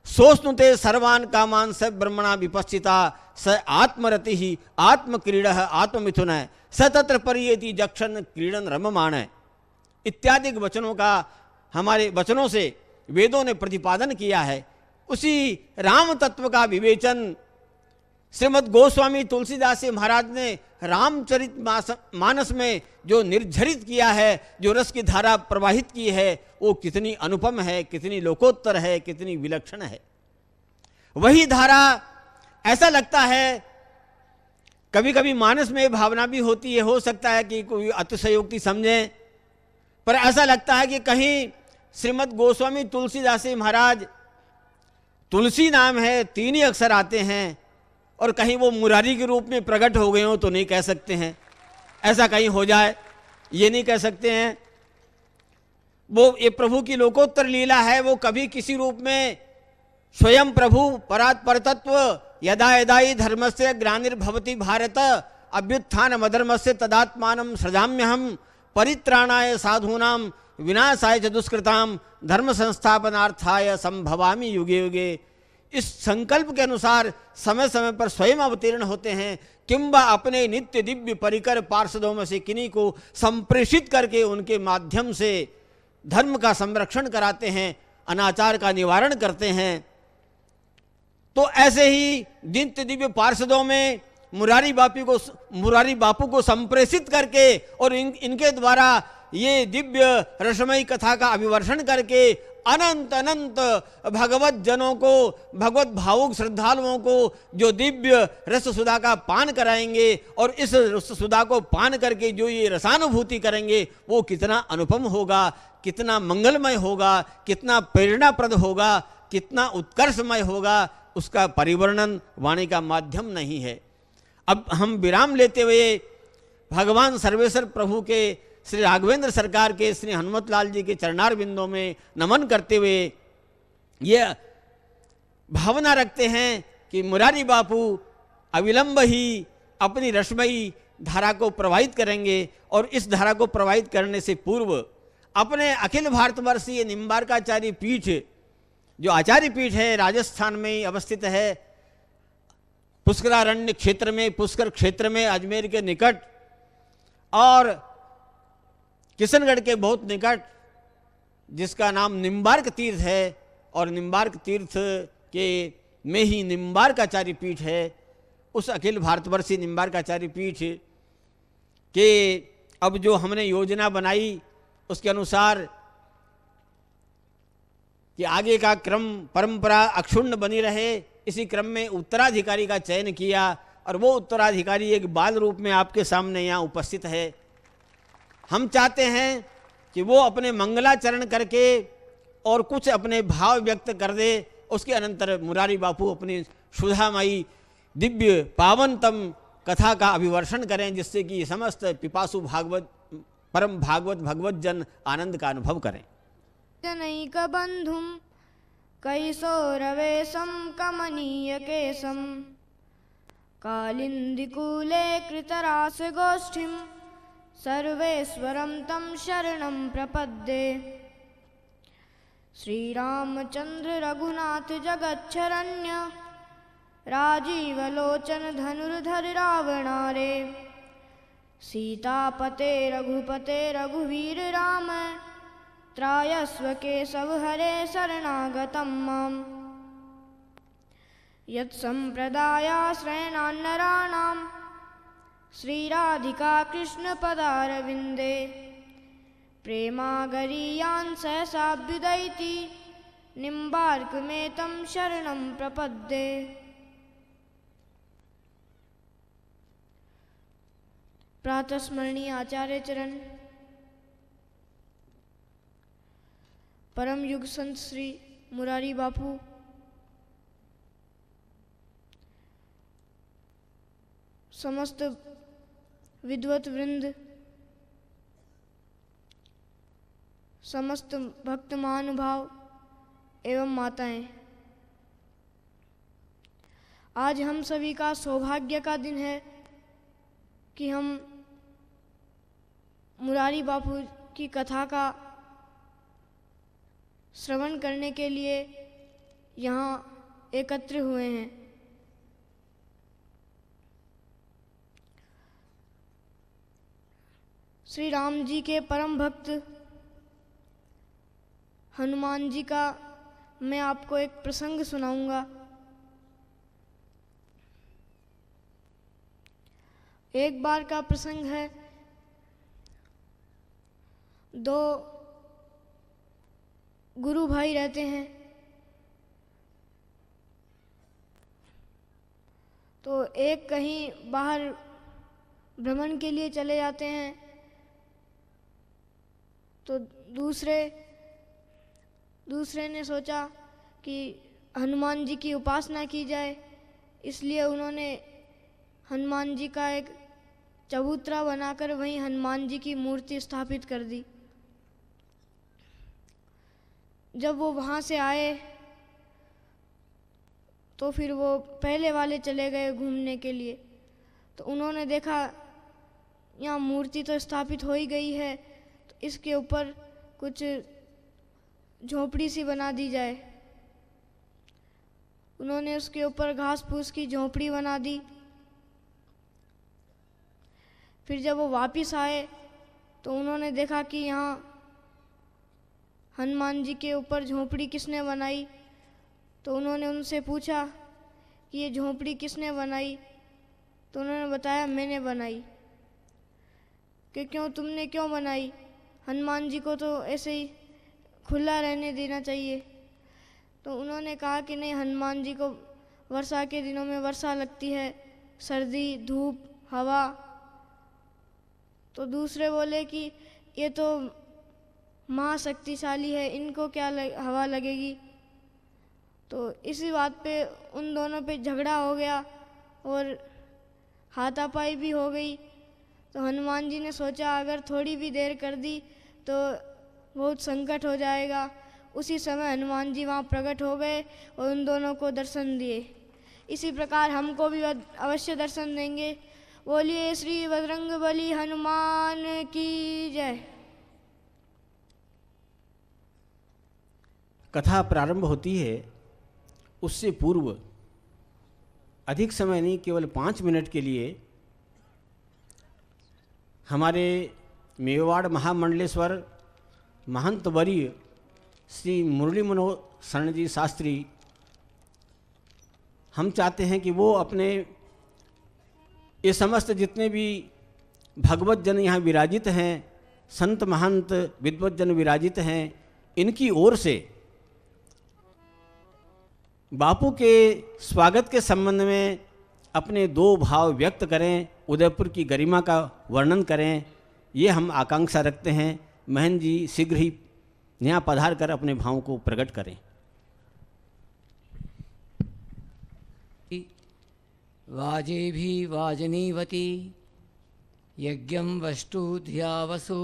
सोष्णुते सर्वान् कामान् स ब्रह्मणा विपश्चिता स आत्मरति ही आत्मक्रीडः आत्ममिथुन स तत्र परियेति जक्षन क्रीडन रममाण इत्यादि वचनों का हमारे वचनों से वेदों ने प्रतिपादन किया है। उसी राम तत्व का विवेचन श्रीमद् गोस्वामी तुलसीदास जी महाराज ने रामचरित मानस में जो निर्झरित किया है, जो रस की धारा प्रवाहित की है, वो कितनी अनुपम है, कितनी लोकोत्तर है, कितनी विलक्षण है। वही धारा ऐसा लगता है, कभी कभी मानस में भावना भी होती है, हो सकता है कि कोई अतिशयोक्ति समझें, पर ऐसा लगता है कि कहीं श्रीमद् गोस्वामी तुलसीदास जी महाराज, तुलसी नाम है, 3 ही अक्षर आते हैं, और कहीं वो मुरारी के रूप में प्रकट हो गए हो तो नहीं कह सकते हैं, ऐसा कहीं हो जाए ये नहीं कह सकते हैं। वो ये प्रभु की लोकोत्तर लीला है, वो कभी किसी रूप में स्वयं प्रभु परात् परतत्व यदा यदाई धर्मस्य ग्लानिर्भवति भारत अभ्युत्थान मधर्मस्य तदात्मानं सृजाम्यहं परित्राणाय साधूनां विनाशाय च दुष्कृतां धर्म संस्थापनार्थाय संभवामि युगे युगे। इस संकल्प के अनुसार समय समय पर स्वयं अवतीर्ण होते हैं, किंबा अपने नित्य दिव्य परिकर पार्षदों में से किन्हीं को संप्रेषित करके उनके माध्यम से धर्म का संरक्षण कराते हैं, अनाचार का निवारण करते हैं। तो ऐसे ही नित्य दिव्य पार्षदों में मुरारी बापू को संप्रेषित करके और इनके द्वारा ये दिव्य रसमयी कथा का अभिवर्षण करके अनंत अनंत भगवत जनों को, भगवत भावुक श्रद्धालुओं को जो दिव्य रस सुधा का पान कराएंगे और इस रस सुधा को पान करके जो ये रसानुभूति करेंगे, वो कितना अनुपम होगा, कितना मंगलमय होगा, कितना प्रेरणाप्रद होगा, कितना उत्कर्षमय होगा, उसका परिवर्णन वाणी का माध्यम नहीं है। अब हम विराम लेते हुए भगवान सर्वेश्वर प्रभु के श्री राघवेंद्र सरकार के श्री हनुमत लाल जी के चरणार बिंदों में नमन करते हुए ये भावना रखते हैं कि मुरारी बापू अविलंब ही अपनी रसमयी धारा को प्रवाहित करेंगे, और इस धारा को प्रवाहित करने से पूर्व अपने अखिल भारतवर्षीय निम्बार्काचार्य पीठ, जो आचार्य पीठ है, राजस्थान में ही अवस्थित है, पुष्करारण्य क्षेत्र में, पुष्कर क्षेत्र में, अजमेर के निकट और किशनगढ़ के बहुत निकट, जिसका नाम निम्बार्क तीर्थ है, और निम्बार्क तीर्थ के में ही निम्बार्काचार्य पीठ है। उस अखिल भारतवर्षीय निम्बार्काचार्य पीठ के अब जो हमने योजना बनाई उसके अनुसार कि आगे का क्रम परंपरा अक्षुण्ण बनी रहे, इसी क्रम में उत्तराधिकारी का चयन किया, और वो उत्तराधिकारी एक बाल रूप में आपके सामने यहाँ उपस्थित है। हम चाहते हैं कि वो अपने मंगलाचरण करके और कुछ अपने भाव व्यक्त कर दे, उसके अनंतर मुरारी बापू अपनी सुधामयी दिव्य पावनतम कथा का अभिवर्षण करें, जिससे कि समस्त पिपासु भागवत परम भागवत भगवत जन आनंद का अनुभव करें। जनैक बंधुम कैसोरवेशम कमनीय केशम कालिंदिकूले कृतरास गोष्ठिम सर्वेश्वरं तं शरणं प्रपद्ये। श्रीरामचंद्र रघुनाथ जगच्छरण्य राजीवलोचन धनुर्धर रावणारे सीतापते रघुपते रघुवीर राम त्रायस्व केशव हरे शरणागतं माम्। यत्सम्प्रदायाश्रयणान्नराणां श्रीराधिका कृष्णपदारविन्दे प्रेमागरीयान् सहसाभ्युदयति निम्बार्कमेतं शरणं प्रपद्ये। प्रातः स्मरणीय आचार्य चरण परम युग संत श्री मुरारी बापू, समस्त विद्वत वृंद, समस्त भक्त महानुभाव एवं माताएं, आज हम सभी का सौभाग्य का दिन है कि हम मुरारी बापू की कथा का श्रवण करने के लिए यहाँ एकत्र हुए हैं। श्री राम जी के परम भक्त हनुमान जी का मैं आपको एक प्रसंग सुनाऊंगा। एक बार का प्रसंग है, दो गुरु भाई रहते हैं। तो एक कहीं बाहर भ्रमण के लिए चले जाते हैं, तो दूसरे ने सोचा कि हनुमान जी की उपासना की जाए, इसलिए उन्होंने हनुमान जी का एक चबूतरा बनाकर वहीं हनुमान जी की मूर्ति स्थापित कर दी। जब वो वहाँ से आए तो फिर वो पहले वाले चले गए घूमने के लिए। तो उन्होंने देखा यहाँ मूर्ति तो स्थापित हो ही गई है, तो इसके ऊपर कुछ झोपड़ी सी बना दी जाए। उन्होंने उसके ऊपर घास फूस की झोपड़ी बना दी। फिर जब वो वापस आए तो उन्होंने देखा कि यहाँ हनुमान जी के ऊपर झोपड़ी किसने बनाई। तो उन्होंने उनसे पूछा कि ये झोपड़ी किसने बनाई। तो उन्होंने बताया मैंने बनाई। कि क्यों, तुमने क्यों बनाई? हनुमान जी को तो ऐसे ही खुला रहने देना चाहिए। तो उन्होंने कहा कि नहीं, हनुमान जी को वर्षा के दिनों में वर्षा लगती है, सर्दी, धूप, हवा। तो दूसरे बोले कि ये तो महाशक्तिशाली है, इनको क्या हवा लगेगी। तो इसी बात पे उन दोनों पे झगड़ा हो गया और हाथापाई भी हो गई। तो हनुमान जी ने सोचा अगर थोड़ी भी देर कर दी तो बहुत संकट हो जाएगा। उसी समय हनुमान जी वहाँ प्रकट हो गए और उन दोनों को दर्शन दिए। इसी प्रकार हमको भी अवश्य दर्शन देंगे। बोलिए श्री बजरंगबली हनुमान की जय। कथा प्रारंभ होती है, उससे पूर्व अधिक समय नहीं, केवल 5 मिनट के लिए हमारे मेवाड़ महामंडलेश्वर महंत वर्य श्री मुरली मनोहर शरण जी शास्त्री, हम चाहते हैं कि वो अपने ये समस्त जितने भी भगवत जन यहाँ विराजित हैं, संत महंत विद्वत जन विराजित हैं, इनकी ओर से बापू के स्वागत के संबंध में अपने 2 भाव व्यक्त करें, उदयपुर की गरिमा का वर्णन करें, ये हम आकांक्षा रखते हैं। महंत जी शीघ्र ही यहाँ पधार कर अपने भावों को प्रकट करें। वाजेभी वाजनीवती यज्ञं वस्तु धियावसु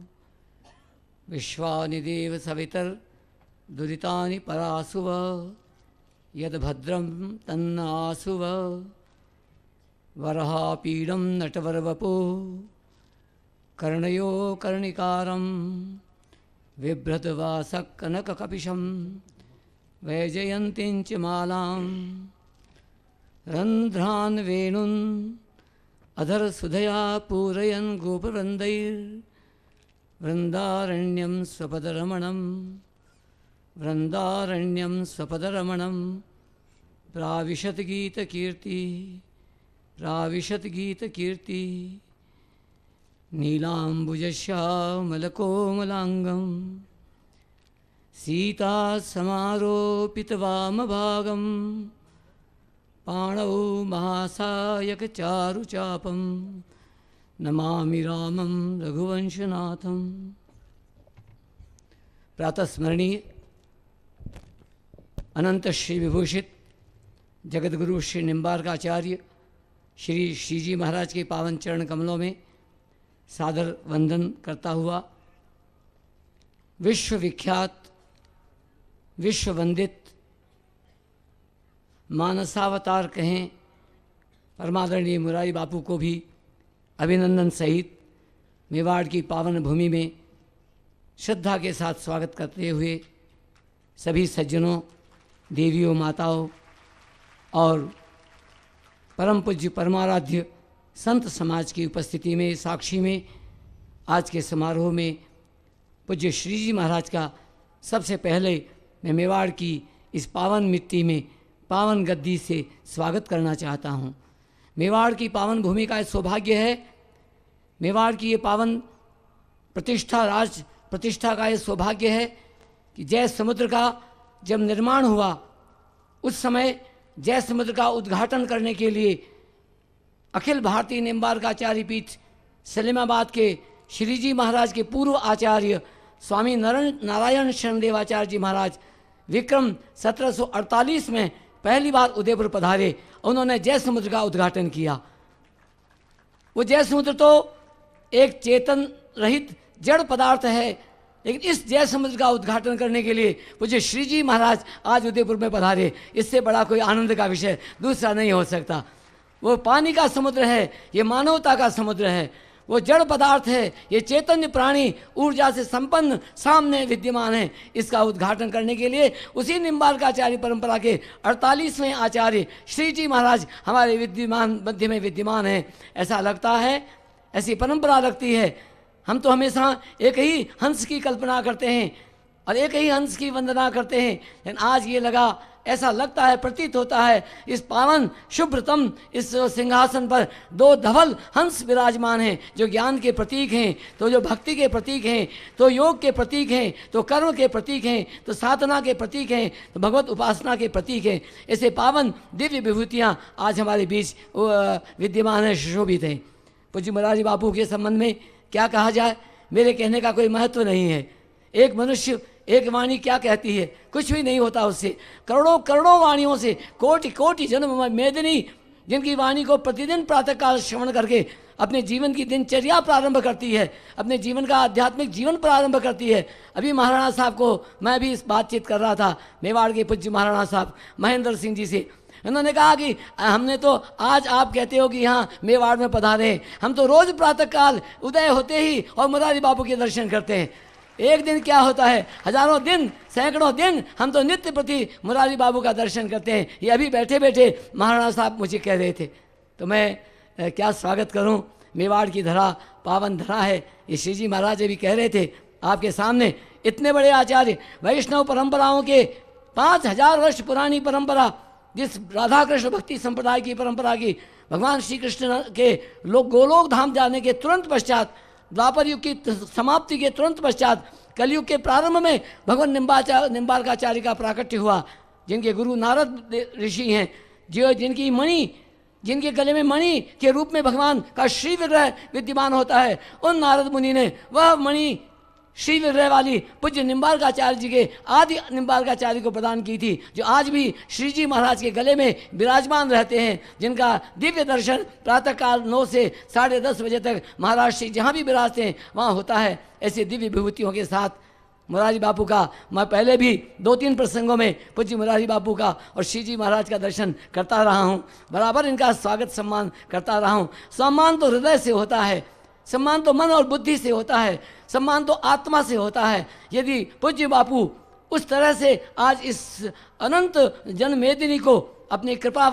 विश्वानिदेव सवितर दुरितानि परासुव यद्भद्रं तन्नासुव वरहापीडं नटवरवपु कर्णयो कर्णिकारं बिभ्रतवासकनककपिशं वैजयन्तीं च मालां रन्ध्रान् वेणुन् अधरसुधया पूरयन् गोपवृन्दैर्वृन्दारण्यं स्वपदरमणं वृन्दारण्यं स्वपदरमणं प्राविशत् गीतकीर्ति नीलाम्बुजश्यामलकोमलाङ्गं सीतासमारोपितवामभागं पाणौ महासायकचारुचापं नमामि रामं रघुवंशनाथं। प्रातः स्मरणीय अनंत श्री विभूषित जगतगुरु श्री निम्बार्काचार्य श्री श्रीजी महाराज के पावन चरण कमलों में सादर वंदन करता हुआ विश्व विख्यात विश्व वंदित मानसावतार कहें परमादरणीय मुरारी बापू को भी अभिनंदन सहित मेवाड़ की पावन भूमि में श्रद्धा के साथ स्वागत करते हुए सभी सज्जनों देवियों, माताओं और परम पूज्य परमाराध्य संत समाज की उपस्थिति में, साक्षी में आज के समारोह में पूज्य श्री जी महाराज का सबसे पहले मैं मेवाड़ की इस पावन मिट्टी में, पावन गद्दी से स्वागत करना चाहता हूँ। मेवाड़ की पावन भूमि का सौभाग्य है, मेवाड़ की ये पावन प्रतिष्ठा, राज प्रतिष्ठा का ये सौभाग्य है कि जय समुद्र का जब निर्माण हुआ उस समय जय समुद्र का उद्घाटन करने के लिए अखिल भारतीय निम्बार्काचार्य पीठ सलीमाबाद के श्री जी महाराज के पूर्व आचार्य स्वामी नारायण शरणदेवाचार्य जी महाराज विक्रम 1748 में पहली बार उदयपुर पधारे। उन्होंने जय समुद्र का उद्घाटन किया। वो जय समुद्र तो एक चेतन रहित जड़ पदार्थ है, लेकिन इस जय समुद्र का उद्घाटन करने के लिए मुझे श्री जी महाराज आज उदयपुर में पधारे। इससे बड़ा कोई आनंद का विषय दूसरा नहीं हो सकता। वो पानी का समुद्र है, ये मानवता का समुद्र है, वो जड़ पदार्थ है, ये चैतन्य प्राणी ऊर्जा से संपन्न सामने विद्यमान है। इसका उद्घाटन करने के लिए उसी निम्बार्काचार्य परंपरा के 48वें आचार्य श्री जी महाराज हमारे मध्य में विद्यमान हैं। ऐसा लगता है, ऐसी परंपरा लगती है। हम तो हमेशा एक ही हंस की कल्पना करते हैं और एक ही हंस की वंदना करते हैं, लेकिन आज ये लगा, ऐसा लगता है, प्रतीत होता है, इस पावन शुभ्रतम इस सिंहासन पर दो धवल हंस विराजमान हैं, जो ज्ञान के प्रतीक हैं, तो जो भक्ति के प्रतीक हैं, तो योग के प्रतीक हैं, तो कर्म के प्रतीक हैं, तो साधना के प्रतीक हैं, तो भगवत उपासना के प्रतीक हैं। ऐसे पावन दिव्य विभूतियाँ आज हमारे बीच विद्यमान हैं, सुशोभित हैं। पूज्य मुरारी बापू के संबंध में क्या कहा जाए, मेरे कहने का कोई महत्व नहीं है। एक मनुष्य, एक वाणी क्या कहती है, कुछ भी नहीं होता उससे। करोड़ों करोड़ों वाणियों से, कोटि कोटि जन्म मेदिनी जिनकी वाणी को प्रतिदिन प्रातःकाल श्रवण करके अपने जीवन की दिनचर्या प्रारंभ करती है, अपने जीवन का आध्यात्मिक जीवन प्रारंभ करती है। अभी महाराणा साहब को मैं भी इस बातचीत कर रहा था, मेवाड़ के पूज्य महाराणा साहब महेंद्र सिंह जी से। उन्होंने कहा कि हमने तो आज आप कहते हो कि यहाँ मेवाड़ में पधारे, हम तो रोज प्रातःकाल उदय होते ही और मुरारी बापू के दर्शन करते हैं। एक दिन क्या होता है, हजारों दिन, सैकड़ों दिन हम तो नित्य प्रति मुरारी बाबू का दर्शन करते हैं। ये अभी बैठे बैठे महाराणा साहब मुझे कह रहे थे, तो मैं क्या स्वागत करूं। मेवाड़ की धरा पावन धरा है। ये श्री जी महाराज भी कह रहे थे आपके सामने, इतने बड़े आचार्य, वैष्णव परंपराओं के 5000 वर्ष पुरानी परंपरा, जिस राधा कृष्ण भक्ति संप्रदाय की परंपरा की, भगवान श्री कृष्ण के गोलोक धाम जाने के तुरंत पश्चात, द्वापर युग की समाप्ति के तुरंत पश्चात कलयुग के प्रारंभ में भगवान निम्बार्काचार्य का प्राकट्य हुआ, जिनके गुरु नारद ऋषि हैं, जो जिनकी मणि, जिनके गले में मणि के रूप में भगवान का श्री विग्रह विद्यमान होता है। उन नारद मुनि ने वह मणि श्री विग्रह वाली पूज्य निम्बार्काचार्य जी के आदि निम्बार्काचार्य को प्रदान की थी, जो आज भी श्री जी महाराज के गले में विराजमान रहते हैं, जिनका दिव्य दर्शन प्रातःकाल 9 से 10:30 बजे तक महाराज श्री जहाँ भी विराजते हैं वहाँ होता है। ऐसे दिव्य विभूतियों के साथ मुरारी बापू का मैं पहले भी 2-3 प्रसंगों में पूज्य मुरारी बापू का और श्री जी महाराज का दर्शन करता रहा हूँ, बराबर इनका स्वागत सम्मान करता रहा हूँ। सम्मान तो हृदय से होता है, सम्मान तो मन और बुद्धि से होता है, सम्मान तो आत्मा से होता है। यदि पूज्य बापू उस तरह से आज इस अनंत जनमेदिनी को अपनी कृपा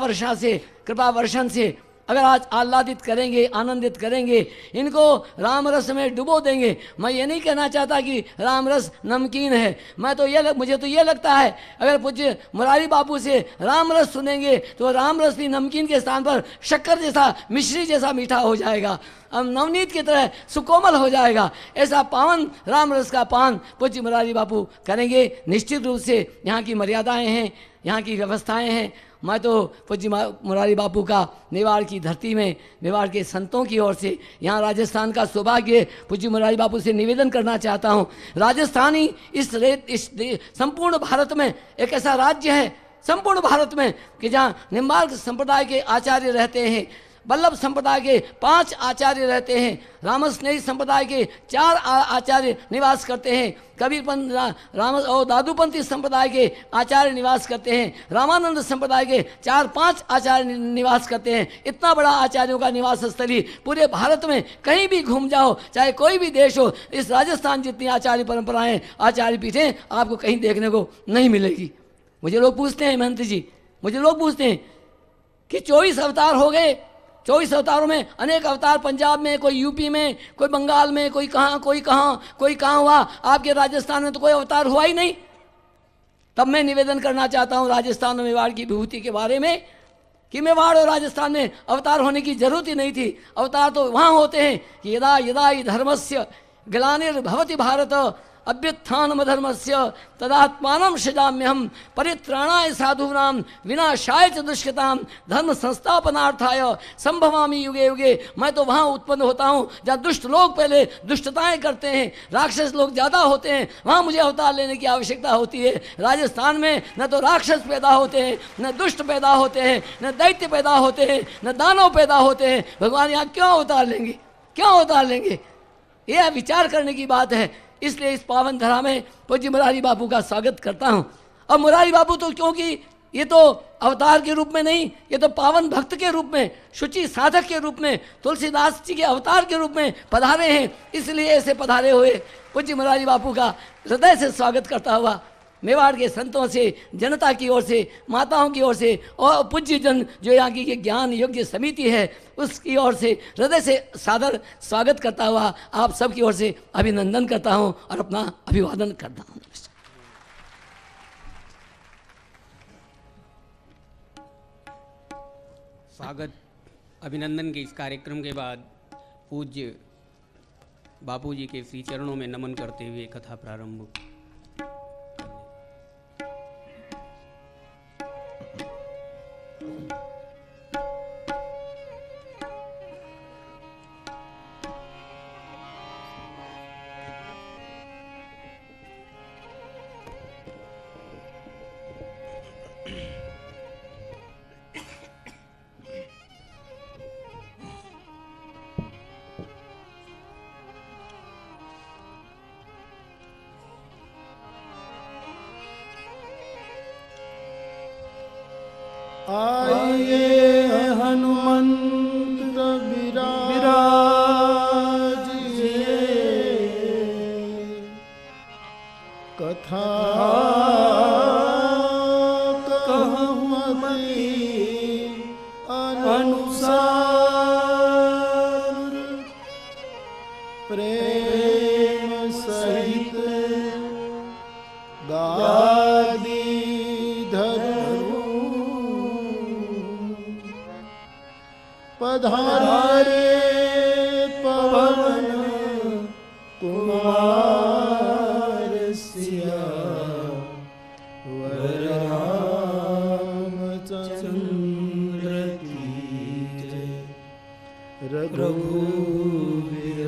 वर्षण से अगर आज आह्लादित करेंगे, आनंदित करेंगे, इनको राम रस में डुबो देंगे। मैं ये नहीं कहना चाहता कि राम रस नमकीन है, मुझे तो ये लगता है अगर पूज्य मुरारी बापू से राम रस सुनेंगे तो राम रस भी नमकीन के स्थान पर शक्कर जैसा, मिश्री जैसा मीठा हो जाएगा, नवनीत की तरह सुकोमल हो जाएगा। ऐसा पावन राम रस का पान पूज्य मुरारी बापू करेंगे। निश्चित रूप से यहाँ की मर्यादाएं हैं, यहाँ की व्यवस्थाएं हैं। मैं तो पूज्य मुरारी बापू का मेवाड़ की धरती में, मेवाड़ के संतों की ओर से, यहाँ राजस्थान का सौभाग्य पूज्य मुरारी बापू से निवेदन करना चाहता हूँ। राजस्थान ही इस संपूर्ण भारत में एक ऐसा राज्य है, संपूर्ण भारत में, कि जहाँ निम्बार्क संप्रदाय के आचार्य रहते हैं, वल्लभ संप्रदाय के 5 आचार्य रहते हैं, रामस्नेही संप्रदाय के 4 आचार्य निवास करते हैं, कबीरपंथ राम और दादूपंथी संप्रदाय के आचार्य निवास करते हैं, रामानंद संप्रदाय के 4-5 आचार्य निवास करते हैं। इतना बड़ा आचार्यों का निवास स्थली पूरे भारत में कहीं भी घूम जाओ, चाहे कोई भी देश हो, इस राजस्थान जितनी आचार्य परंपराएं, आचार्य पीठें आपको कहीं देखने को नहीं मिलेगी। मुझे लोग पूछते हैं महंत जी, मुझे लोग पूछते हैं कि 24 अवतार हो गए, 24 अवतारों में अनेक अवतार, पंजाब में, कोई यूपी में, कोई बंगाल में, कोई कहाँ कोई कहाँ कोई कहाँ हुआ, आपके राजस्थान में तो कोई अवतार हुआ ही नहीं। तब मैं निवेदन करना चाहता हूँ राजस्थान और मेवाड़ की विभूति के बारे में कि मेवाड़ और राजस्थान में अवतार होने की जरूरत ही नहीं थी। अवतार तो वहाँ होते हैं कि यदा यदा हि धर्मस्य ग्लानिर्भवति भारत अभ्युत्थानमधर्मस्य तदात्मानं सृजाम्यहं परित्राणाय साधूनां विनाशाय च दुष्कृतां धर्म संस्थापनार्थाय संभवामि युगे युगे। मैं तो वहाँ उत्पन्न होता हूँ जहाँ दुष्ट लोग पहले दुष्टताएं करते हैं, राक्षस लोग ज़्यादा होते हैं, वहाँ मुझे अवतार लेने की आवश्यकता होती है। राजस्थान में न तो राक्षस पैदा होते हैं, न दुष्ट पैदा होते हैं, न दैत्य पैदा होते हैं, न दानव पैदा होते हैं। भगवान यहाँ क्यों अवतार लेंगे, क्यों अवतार लेंगे? यह विचार करने की बात है। इसलिए इस पावन धरा में पूज्य मुरारी बापू का स्वागत करता हूं। अब मुरारी बापू तो क्योंकि ये तो अवतार के रूप में नहीं, ये तो पावन भक्त के रूप में, शुचि साधक के रूप में, तुलसीदास जी के अवतार के रूप में पधारे हैं। इसलिए ऐसे पधारे हुए पूज्य मुरारी बापू का हृदय से स्वागत करता हुआ मेवाड़ के संतों से, जनता की ओर से, माताओं की ओर से और पूज्य जन जो यहाँ की ज्ञान योग्य समिति है उसकी ओर से हृदय से सादर स्वागत करता हुआ आप सबकी ओर से अभिनंदन करता हूँ और अपना अभिवादन करता हूँ। स्वागत अभिनंदन के इस कार्यक्रम के बाद पूज्य बापूजी के श्री चरणों में नमन करते हुए कथा प्रारंभ। आइए हनुमंत विराजिए, कथा कहमति अनुसार प्रेम सहित गादी पधारे पवन कुमार सिया वर रामचंद्र की जय। रघुवीर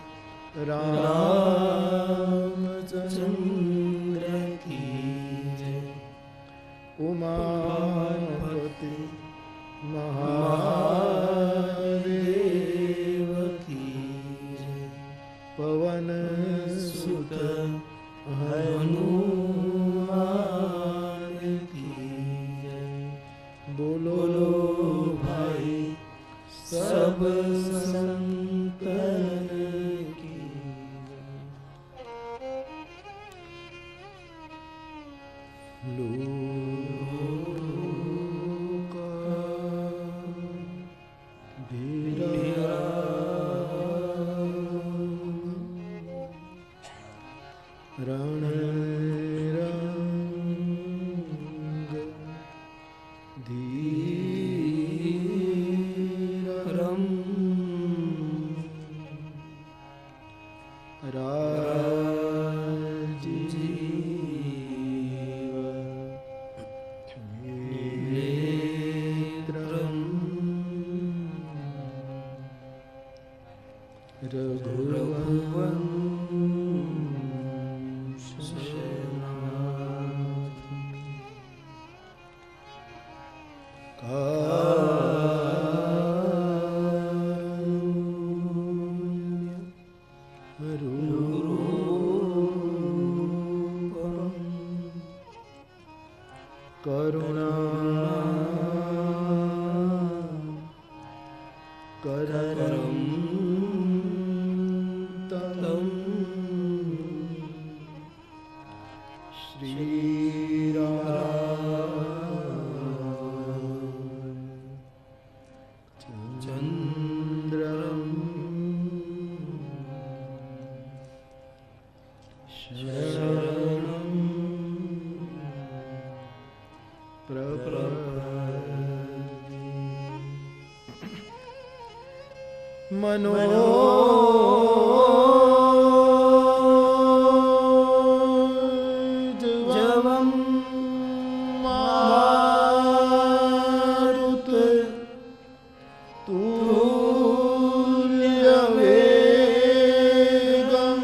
रामचंद्र की जय। उमापति महादेव की जय। पवन सुत हनुमान की जय। बोलो भाई सब संतन की जय। रण रंग धीरम राजीव नेत्रम रघुवंश करुणा करम तम श्री राम मनोजवं मारुत तुल्यवेगं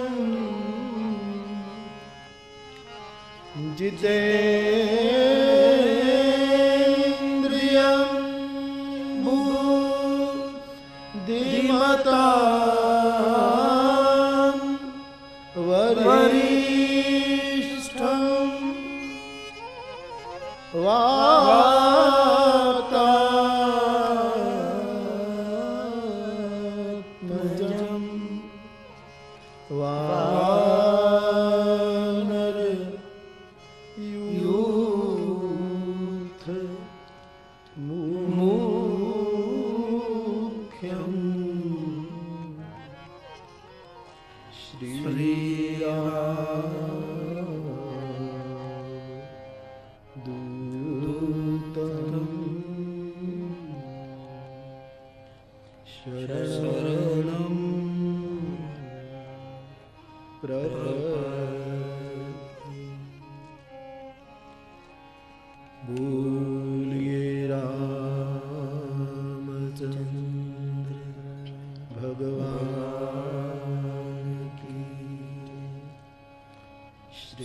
जितेन्द्रियं बुद्धिमतां वरिष्ठं वातात्मजं वानर यूथ मुख्यं श्रीरामदूतं शरणं प्रपद्ये। बोलिए रामचंद्र भगवान की, श्री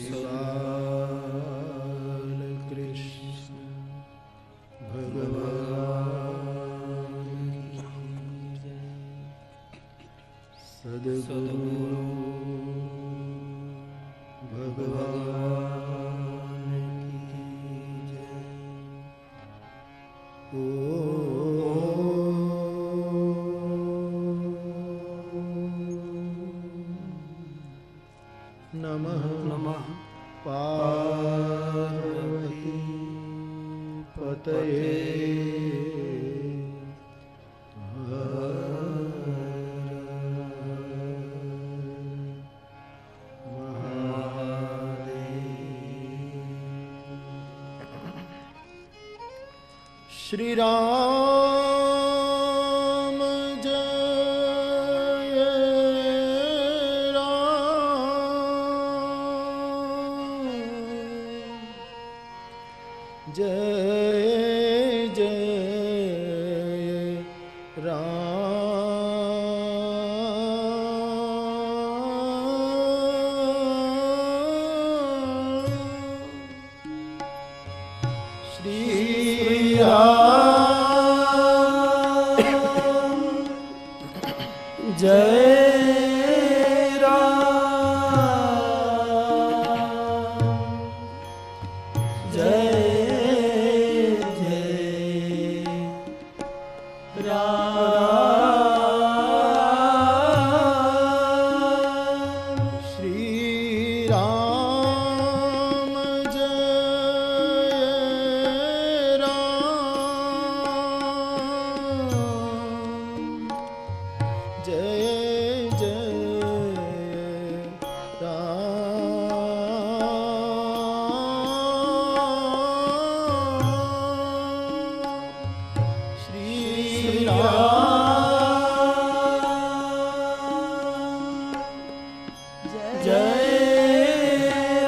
बाल कृष्ण भगवान की जय। सद्गुरु भगवान की जय। ओ नमः नमः पार्वती पतये श्री राम जय राम जय जय राम। श्री राम जय राम जय जय राम। श्री राम जय राम जय जय राम। श्री राम जय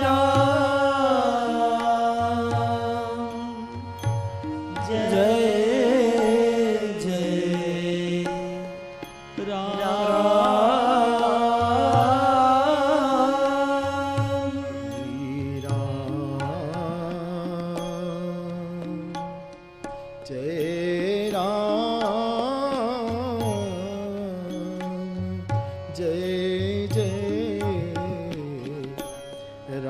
राम जय जय राम। श्री राम जय राम जय जय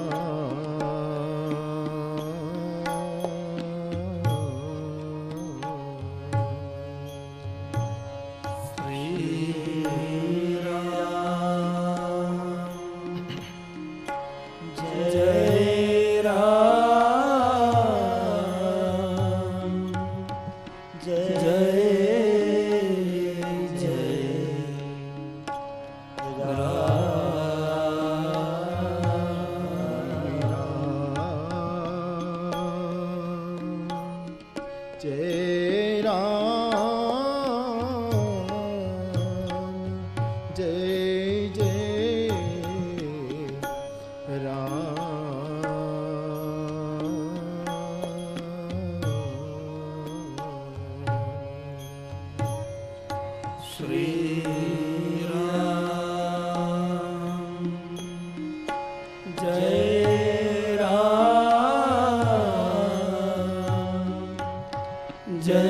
राम। जय राम जय जय राम जय राम जय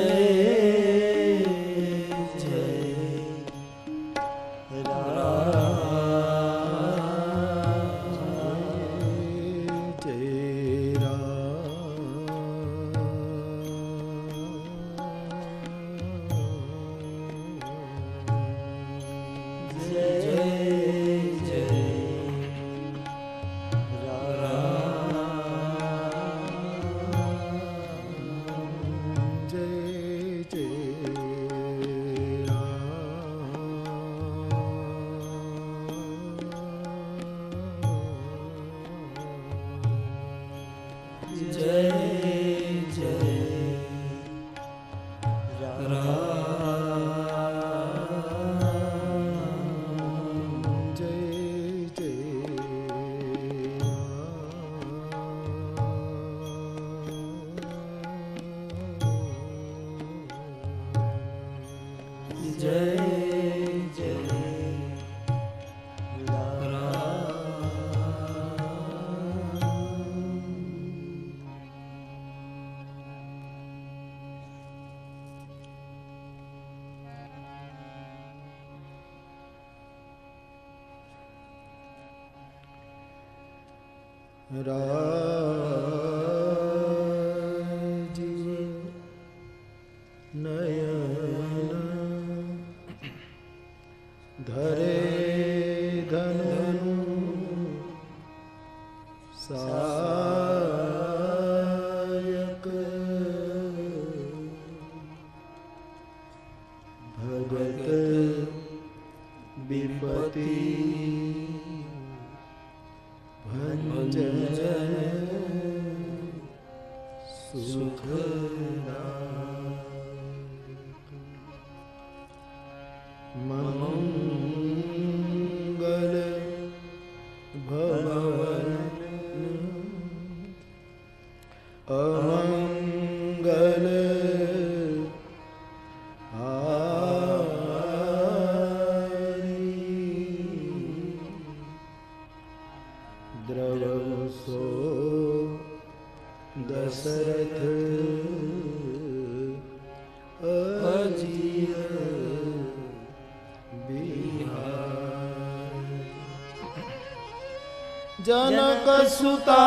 जनक सुता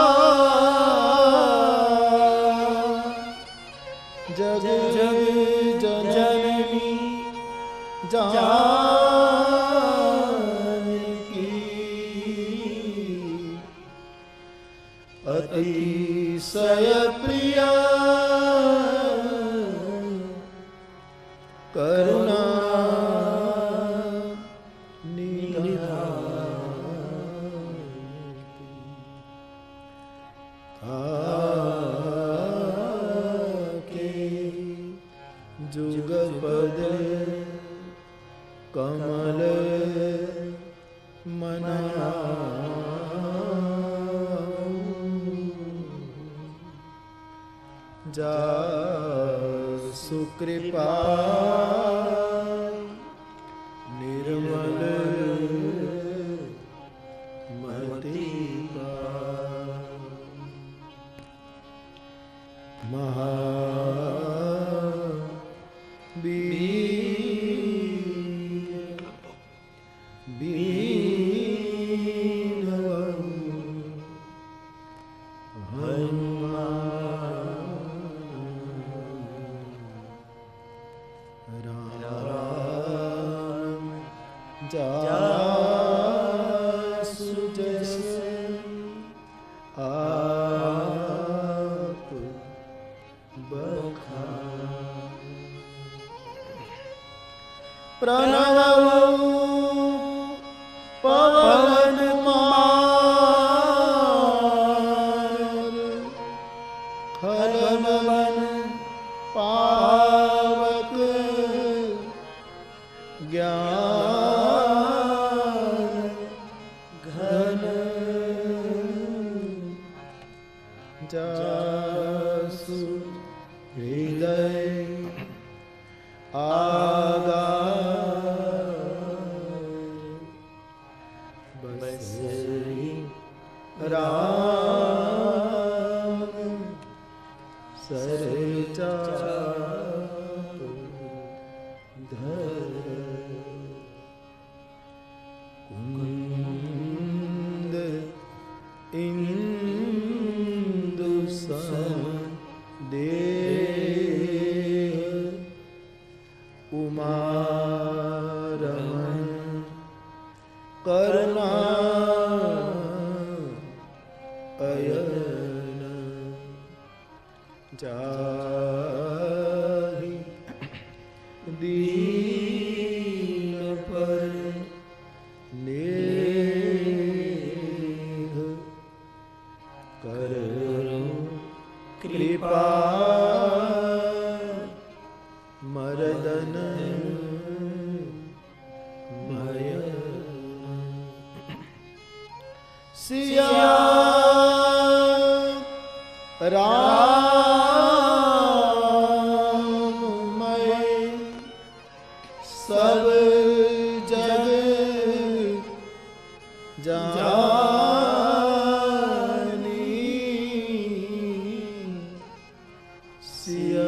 जग जग जननी जानकी अतिशय प्रिया करुणा जुगपद कमल मना जा सुकृपा निर्मल मति महा प्रणव पवन कुमार खलन पावक ज्ञान घन जासु हृदय आगा राम सरचा कुंद इंदु देह उमारमण करुणा अयन जाहि दीन पर नेह करो कृपा मरदन सिया राममय सब जग जानी सिया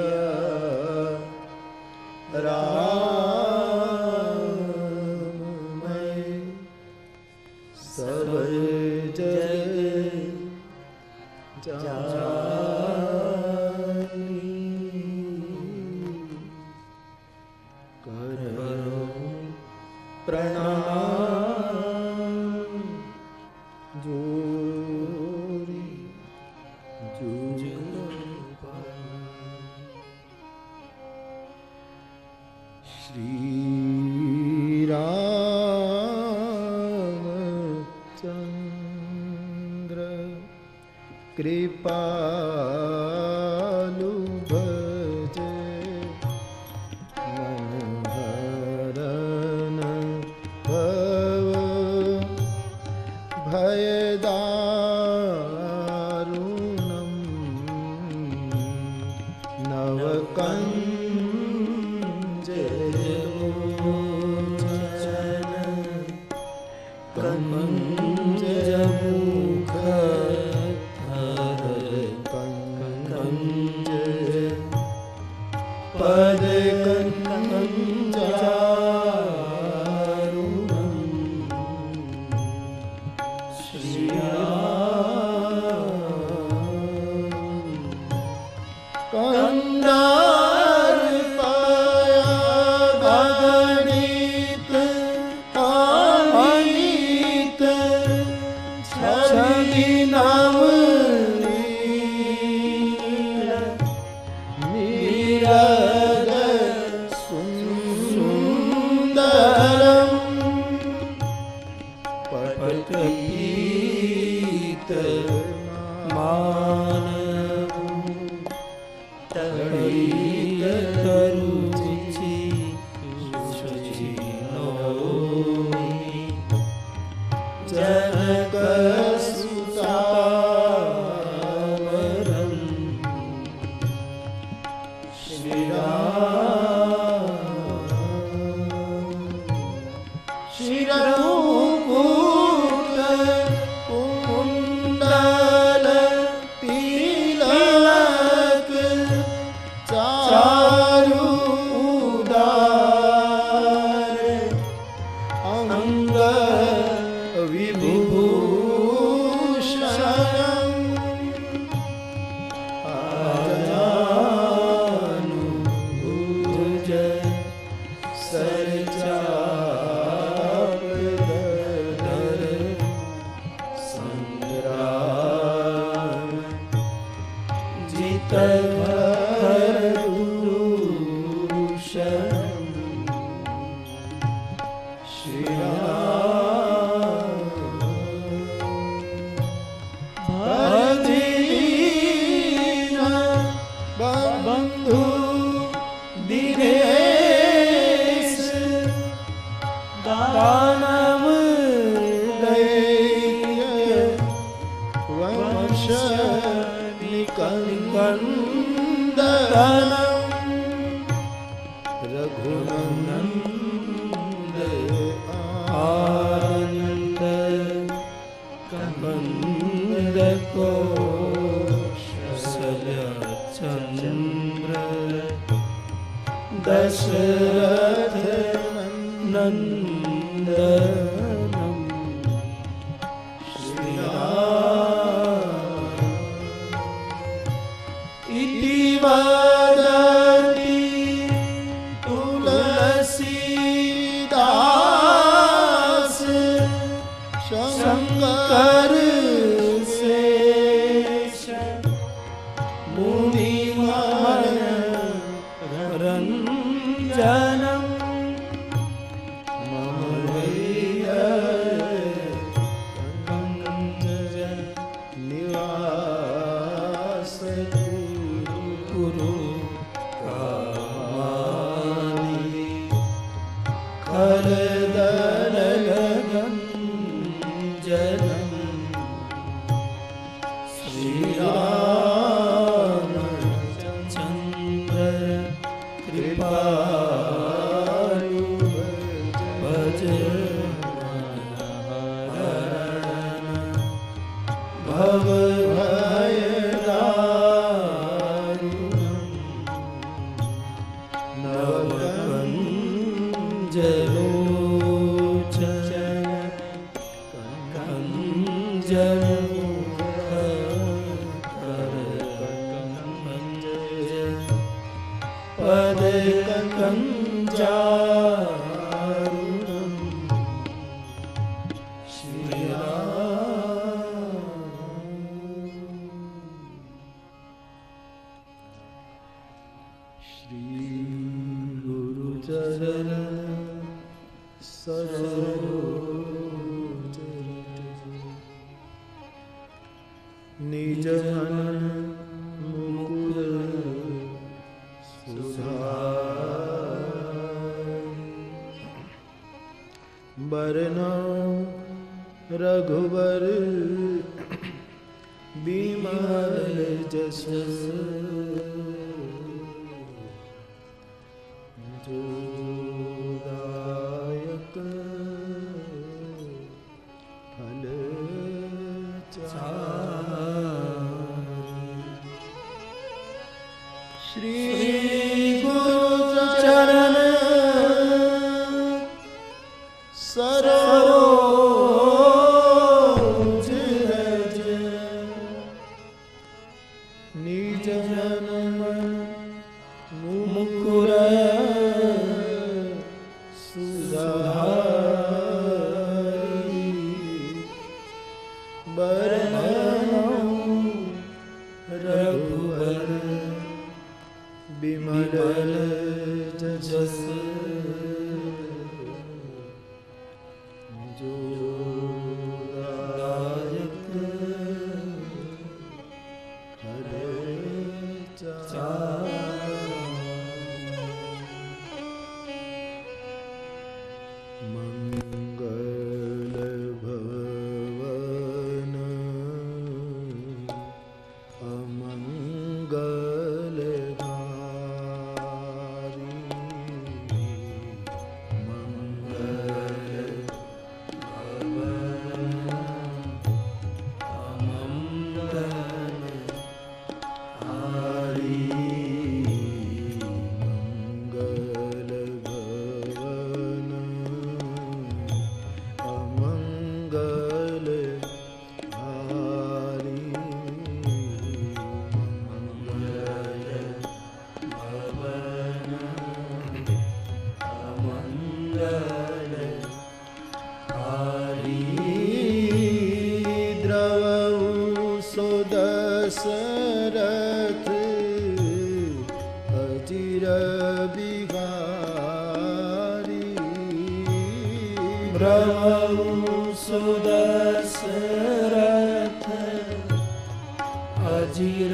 राममय सब प्रणाम जोरी श्री रामचंद्र कृपालु भजे मनहरन भव भयदारुणं नवकञ्जलोचन कञ्जमुख पद कंजारुणं श्री कंदार पाया गणित अनित छवि नाम नीरद सुंदरम पटपीत मानव तड़ित तरुचि शुचि नौमि जनक सुतावरम श्री शिरमुकुट कुंडल तिलक चारु उदार अंग विभूषणं आजानुभुज सरचा बंधु दिनेश दानव दैत्य वंश निकंदन रघुनंदन आनंद कंद कौशल्या चंद्र दशरथ नंदनम श्री राम इति वदति तुलसीदास शंकर शेष मुनिमन रंजनम मम निवास गुरु कामानि खलदलगंजनम श्री रामचंद्र कृपालु भज भव भय नवकंजलोचन कंजमुख पद कंजारुणम श्री श्री गुरु चरण सरोज निज मन मुकुर बरना रघुबर बिमल जस जोदायक फल श्री गुरु चरण सरोज रज निज मन मुकुर सुधारि बरनौ रघुबर बिमल जस जोदायक फल मंगल भवन अमंगल दशरथ अचिर बिहारी ब्रह्म सुदशरथ अचिर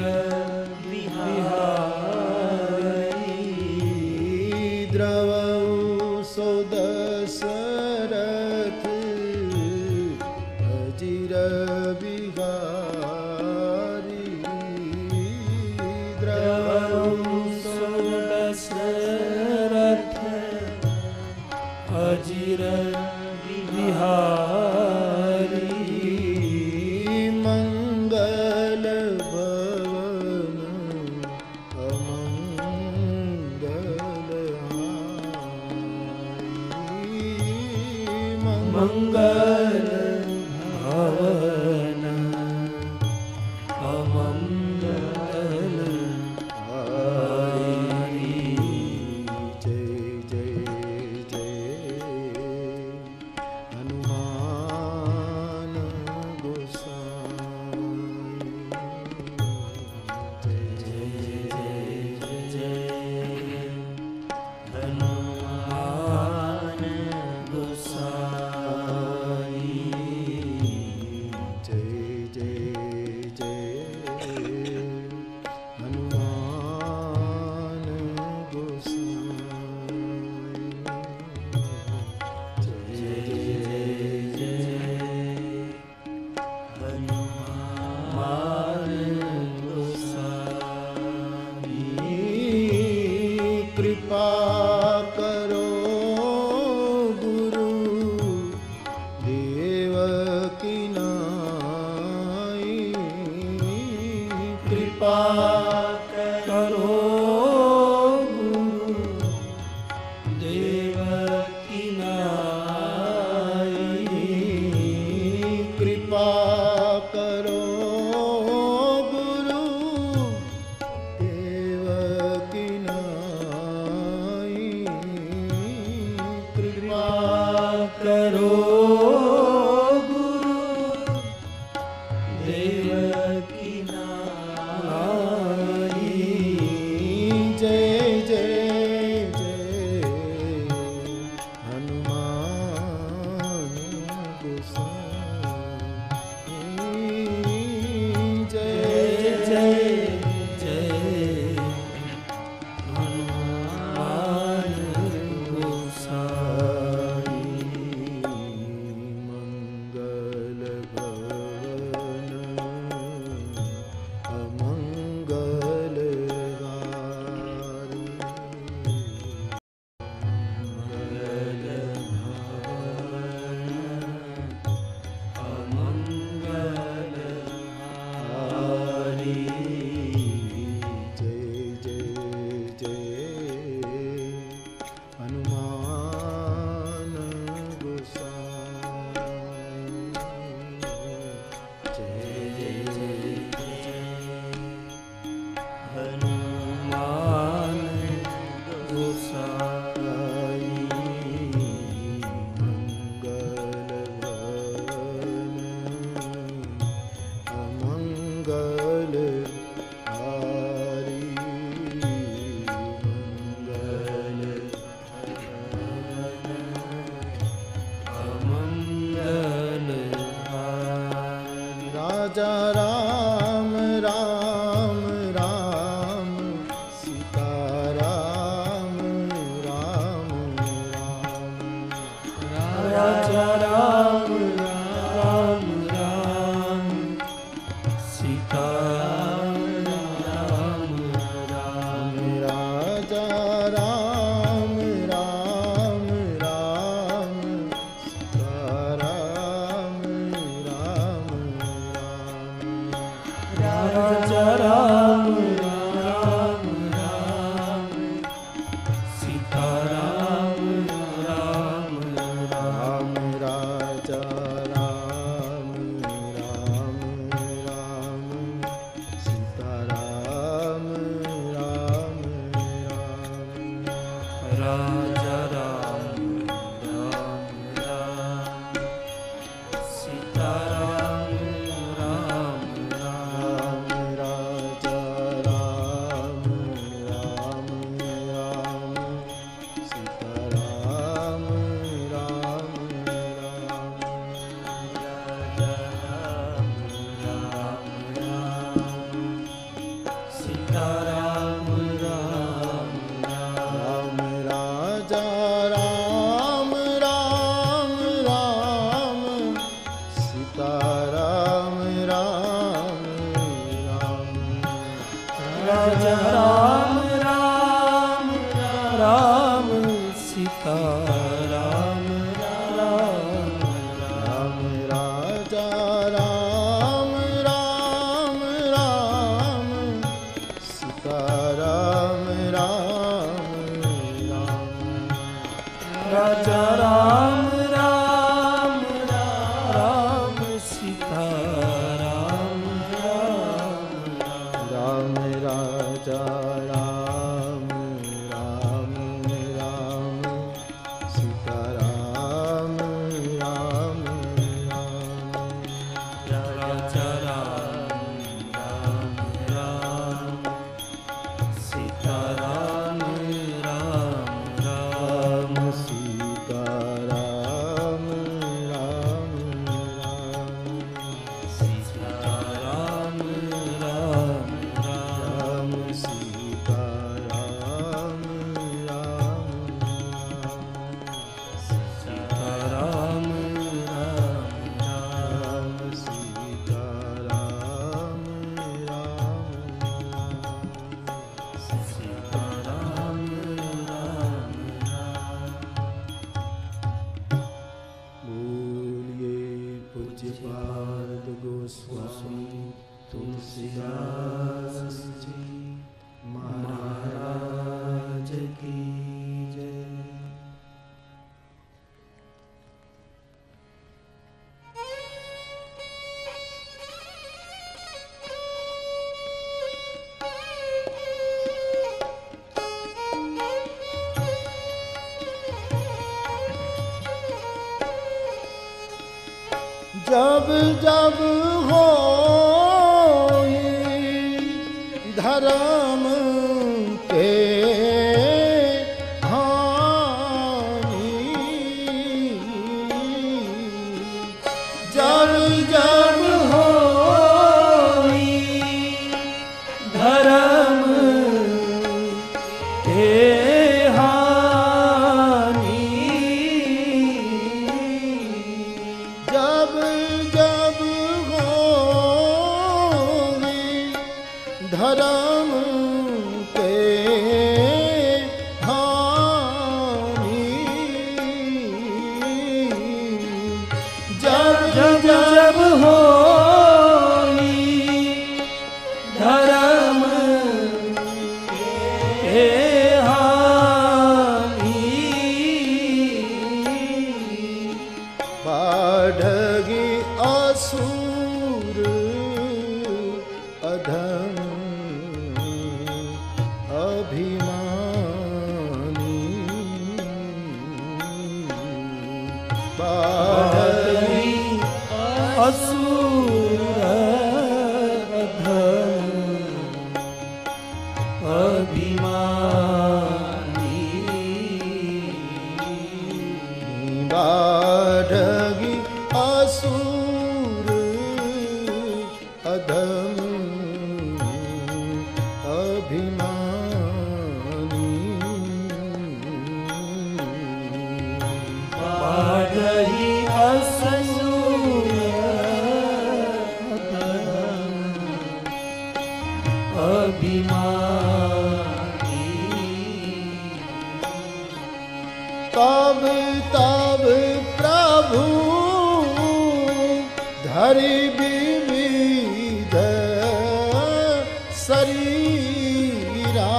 बिहारी द्रवौ सुदशरथ अचिर बिहारी दशरथ अजिर बिहारी मंगल राजा तुलसीदास जी महाराज की जय। जब जब हो धर्म के हानि, जब जब हो धर्म के हानि, जब जब होगी धर्म के हानि, जब जब होगी धर्म के हानि, बाढ़गी असुर अधम अभिमानी, बाढ़गी असुर अधम अभिमानी, बाढ़गी असुर अधम अभिमानी, बाढ़गी असुर अधम अभिमानी, तब तब प्रभु धरि विविध शरीरा,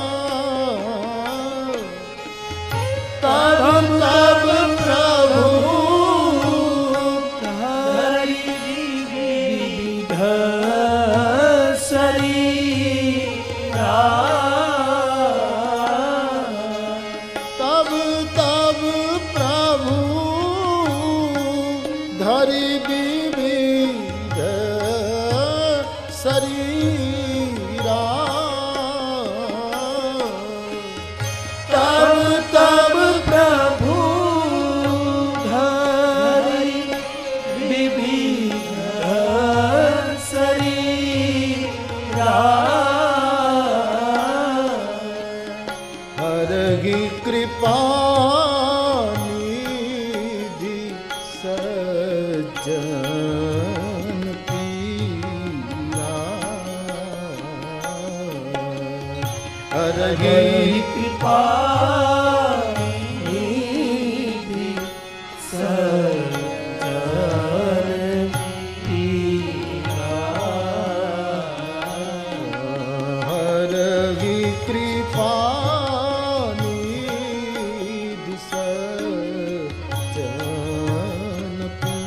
तब तब प्रभु धरि विविध शरीरा, तब तब प्रभु धरि विविध शरीरा, तब तब प्रभु धरि विविध शरीरा, हरहि कृपा निधि सज्जन पीरा, हरहि कृपा निधि सज्जन पीरा, हरहि कृपा निधि सज्जन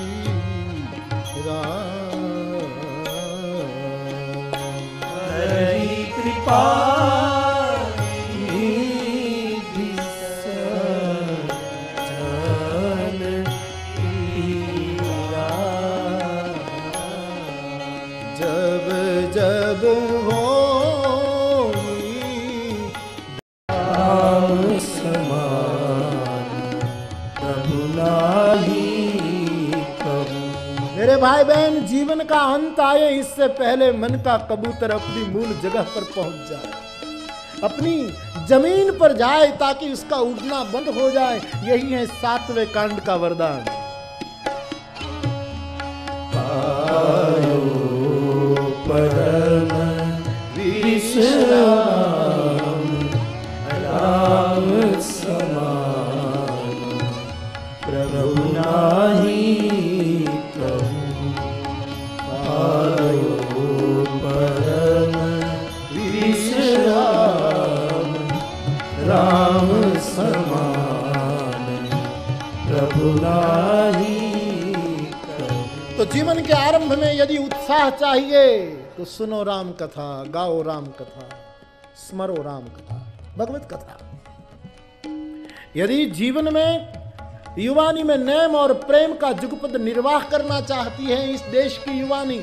पीरा, हरहि कृपा निधि सज्जन पीरा, जब जब राम समान प्रभु नाही कबू। मेरे भाई बहन, जीवन का अंत आए इससे पहले मन का कबूतर अपनी मूल जगह पर पहुंच जाए, अपनी जमीन पर जाए ताकि उसका उड़ना बंद हो जाए। यही है 7वें कांड का वरदान। पायो परम विश्राम राम समान प्रभु नाही कबू, पायो उत्साह चाहिए तो सुनो राम कथा, गाओ राम कथा, स्मरो राम कथा, भगवत कथा। यदि जीवन में युवानी में नेम और प्रेम का जुगपद निर्वाह करना चाहती है इस देश की युवानी,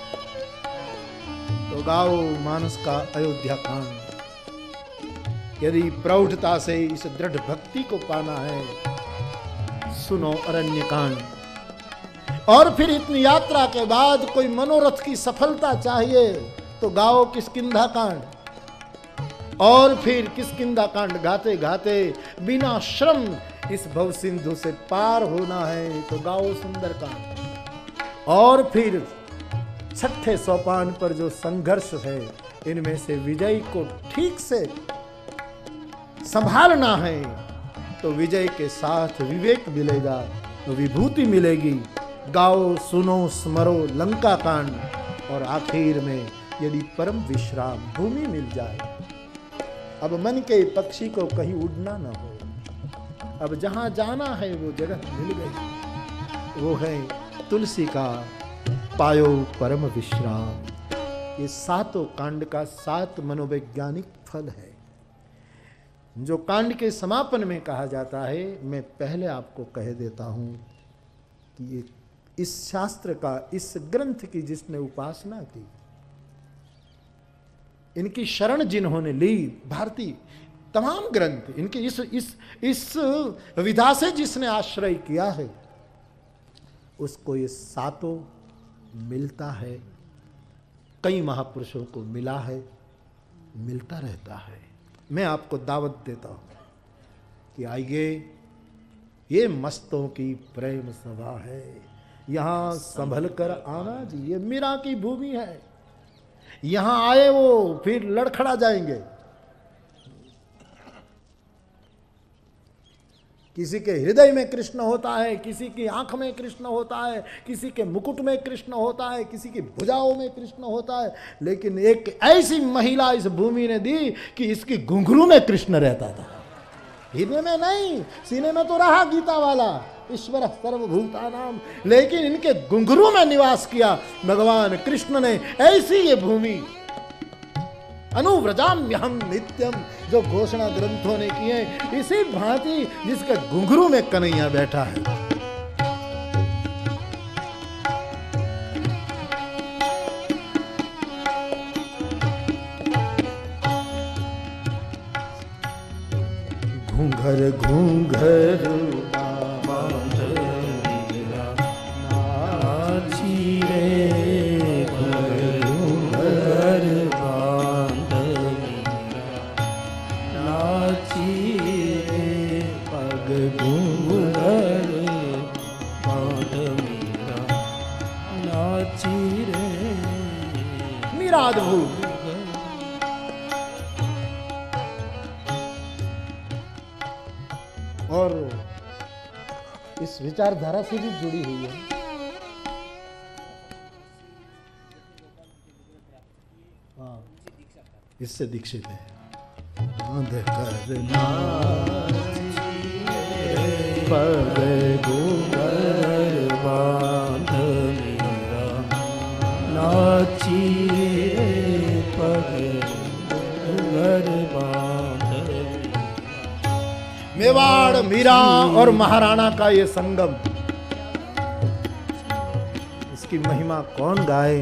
तो गाओ मानस का अयोध्या कांड। यदि प्रौढ़ता से इस दृढ़ भक्ति को पाना है, सुनो अरण्य कांड। और फिर इतनी यात्रा के बाद कोई मनोरथ की सफलता चाहिए तो गाओ किष्किंधा कांड। और फिर किष्किंधा कांड गाते गाते बिना श्रम इस भव सिंधु से पार होना है तो गाओ सुंदर कांड। और फिर छठे सोपान पर जो संघर्ष है, इनमें से विजय को ठीक से संभालना है तो विजय के साथ विवेक मिलेगा, तो विभूति मिलेगी। गाओ सुनो स्मरो लंका कांड। और आखिर में यदि परम विश्राम भूमि मिल जाए, अब मन के पक्षी को कहीं उड़ना न हो, अब जहां जाना है वो जगह मिल गई, वो है तुलसी का पायो परम विश्राम। ये सातों कांड का 7 मनोवैज्ञानिक फल है जो कांड के समापन में कहा जाता है। मैं पहले आपको कह देता हूं कि ये इस शास्त्र का, इस ग्रंथ की जिसने उपासना की, इनकी शरण जिन्होंने ली, भारतीय तमाम ग्रंथ इनके इस विधा से जिसने आश्रय किया है, उसको ये सातों मिलता है। कई महापुरुषों को मिला है, मिलता रहता है। मैं आपको दावत देता हूं कि आइए, ये मस्तों की प्रेम सभा है, यहां संभल कर आना जी। ये मीरा की भूमि है, यहां आए वो फिर लड़खड़ा जाएंगे। किसी के हृदय में कृष्ण होता है, किसी की आंख में कृष्ण होता है, किसी के मुकुट में कृष्ण होता है, किसी की भुजाओं में कृष्ण होता है, लेकिन एक ऐसी महिला इस भूमि ने दी कि इसकी घुंघरू में कृष्ण रहता था, हृदय में नहीं। सीने में तो रहा गीता वाला ईश्वर सर्वभूतानाम, लेकिन इनके घुंघरू में निवास किया भगवान कृष्ण ने। ऐसी ये भूमि अनुव्रजाम्यहम नित्यम, जो घोषणा ग्रंथों ने की है, इसी भांति जिसके घुंघरू में कन्हैया बैठा है। घूंघर घूंघर बांध मीरा नाची रे, घूंघर बांध मीरा नाची रे, पग घूंघर बांध मीरा नाची रे। मीरा अद्भुत। और इस विचारधारा से भी जुड़ी हुई है। हाँ, इससे दीक्षित है। बांध कर नाची रे, पग घूंघर बांध मीरा नाची रे, पग घूंघर बांध। मेवाड़, मीरा और महाराणा का ये संगम, इसकी महिमा कौन गाए?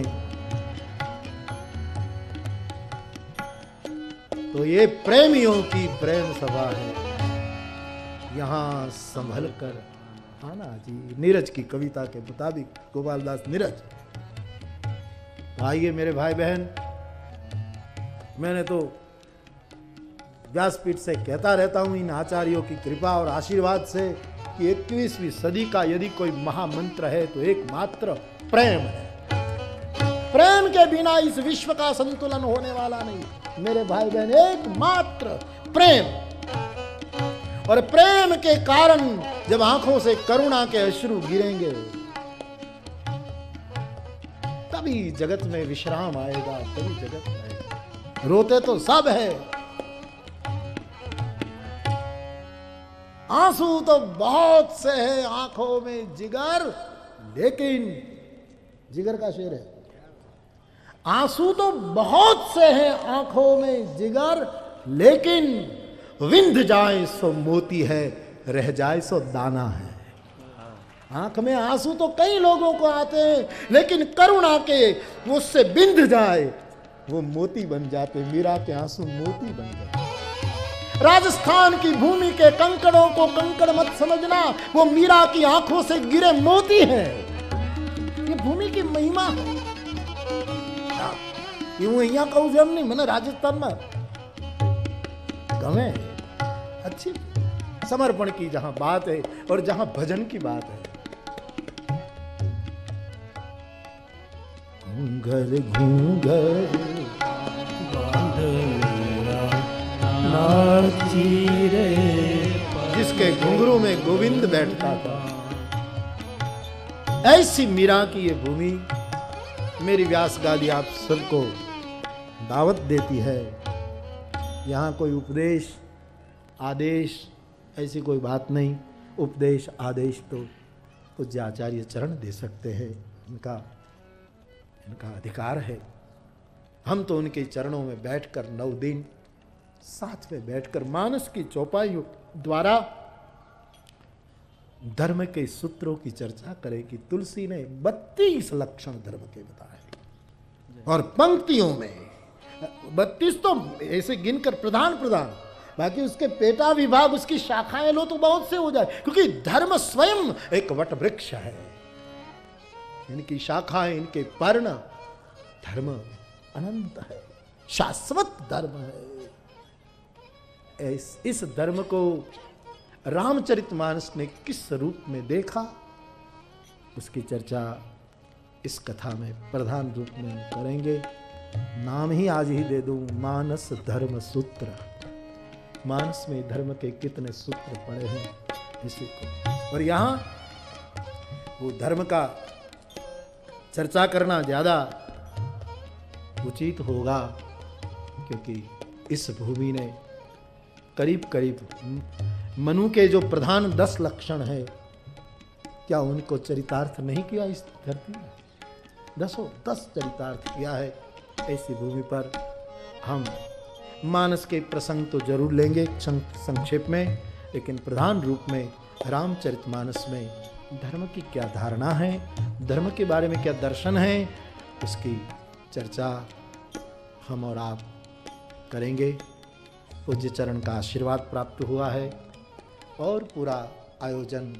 तो ये प्रेमियों की प्रेम सभा है, यहां संभल कर आना जी। नीरज की कविता के मुताबिक, गोपालदास नीरज। आइए मेरे भाई बहन, मैंने तो व्यासपीठ से कहता रहता हूं इन आचार्यों की कृपा और आशीर्वाद से कि 21वीं सदी का यदि कोई महामंत्र है तो एकमात्र प्रेम है। प्रेम के बिना इस विश्व का संतुलन होने वाला नहीं मेरे भाई बहन, एकमात्र प्रेम। और प्रेम के कारण जब आंखों से करुणा के अश्रु गिरेंगे तभी जगत में विश्राम आएगा, तभी जगत आएगा। रोते तो सब है, आंसू तो बहुत से है आंखों में जिगर, लेकिन जिगर का शेर है, आंसू तो बहुत से हैं आंखों में जिगर, लेकिन विंध जाए सो मोती है, रह जाए सो दाना है। आंख में आंसू तो कई लोगों को आते हैं, लेकिन करुणा के वो उससे बिंध जाए वो मोती बन जाते। मीरा के आंसू मोती बन जाते। राजस्थान की भूमि के कंकड़ों को कंकड़ मत समझना, वो मीरा की आंखों से गिरे मोती हैं। ये भूमि की महिमा है। यूं यहाँ कहूँ जब नहीं, मैंने राजस्थान में गमे अच्छी समर्पण की जहां बात है और जहां भजन की बात है। घूंघर घूंघर जिसके घुंघरू में गोविंद बैठता था, ऐसी मीरा की ये भूमि मेरी व्यास गादी आप सबको दावत देती है। यहाँ कोई उपदेश आदेश ऐसी कोई बात नहीं। उपदेश आदेश तो पूज्य आचार्य चरण दे सकते हैं, इनका अधिकार है। हम तो उनके चरणों में बैठकर 9 दिन साथ में बैठकर मानस की चौपाइयों द्वारा धर्म के सूत्रों की चर्चा करें कि तुलसी ने 32 लक्षण धर्म के बताए और पंक्तियों में 32 तो ऐसे गिनकर प्रधान बाकी उसके पेटा विभाग उसकी शाखाएं लो तो बहुत से हो जाए, क्योंकि धर्म स्वयं एक वट वृक्ष है। इनकी शाखाएं, इनके पर्ण, धर्म अनंत है, शाश्वत धर्म है। इस धर्म को रामचरितमानस ने किस रूप में देखा, उसकी चर्चा इस कथा में प्रधान रूप में करेंगे। नाम ही आज ही दे दूं, मानस धर्म सूत्र। मानस में धर्म के कितने सूत्र पड़े हैं इसी को, और यहां वो धर्म का चर्चा करना ज्यादा उचित होगा, क्योंकि इस भूमि ने करीब करीब मनु के जो प्रधान 10 लक्षण है, क्या उनको चरितार्थ नहीं किया इस धरती में? 10 चरितार्थ किया है। ऐसी भूमि पर हम मानस के प्रसंग तो जरूर लेंगे संक्षेप में, लेकिन प्रधान रूप में रामचरितमानस में धर्म की क्या धारणा है, धर्म के बारे में क्या दर्शन है, उसकी चर्चा हम और आप करेंगे। पूज्य चरण का आशीर्वाद प्राप्त हुआ है और पूरा आयोजन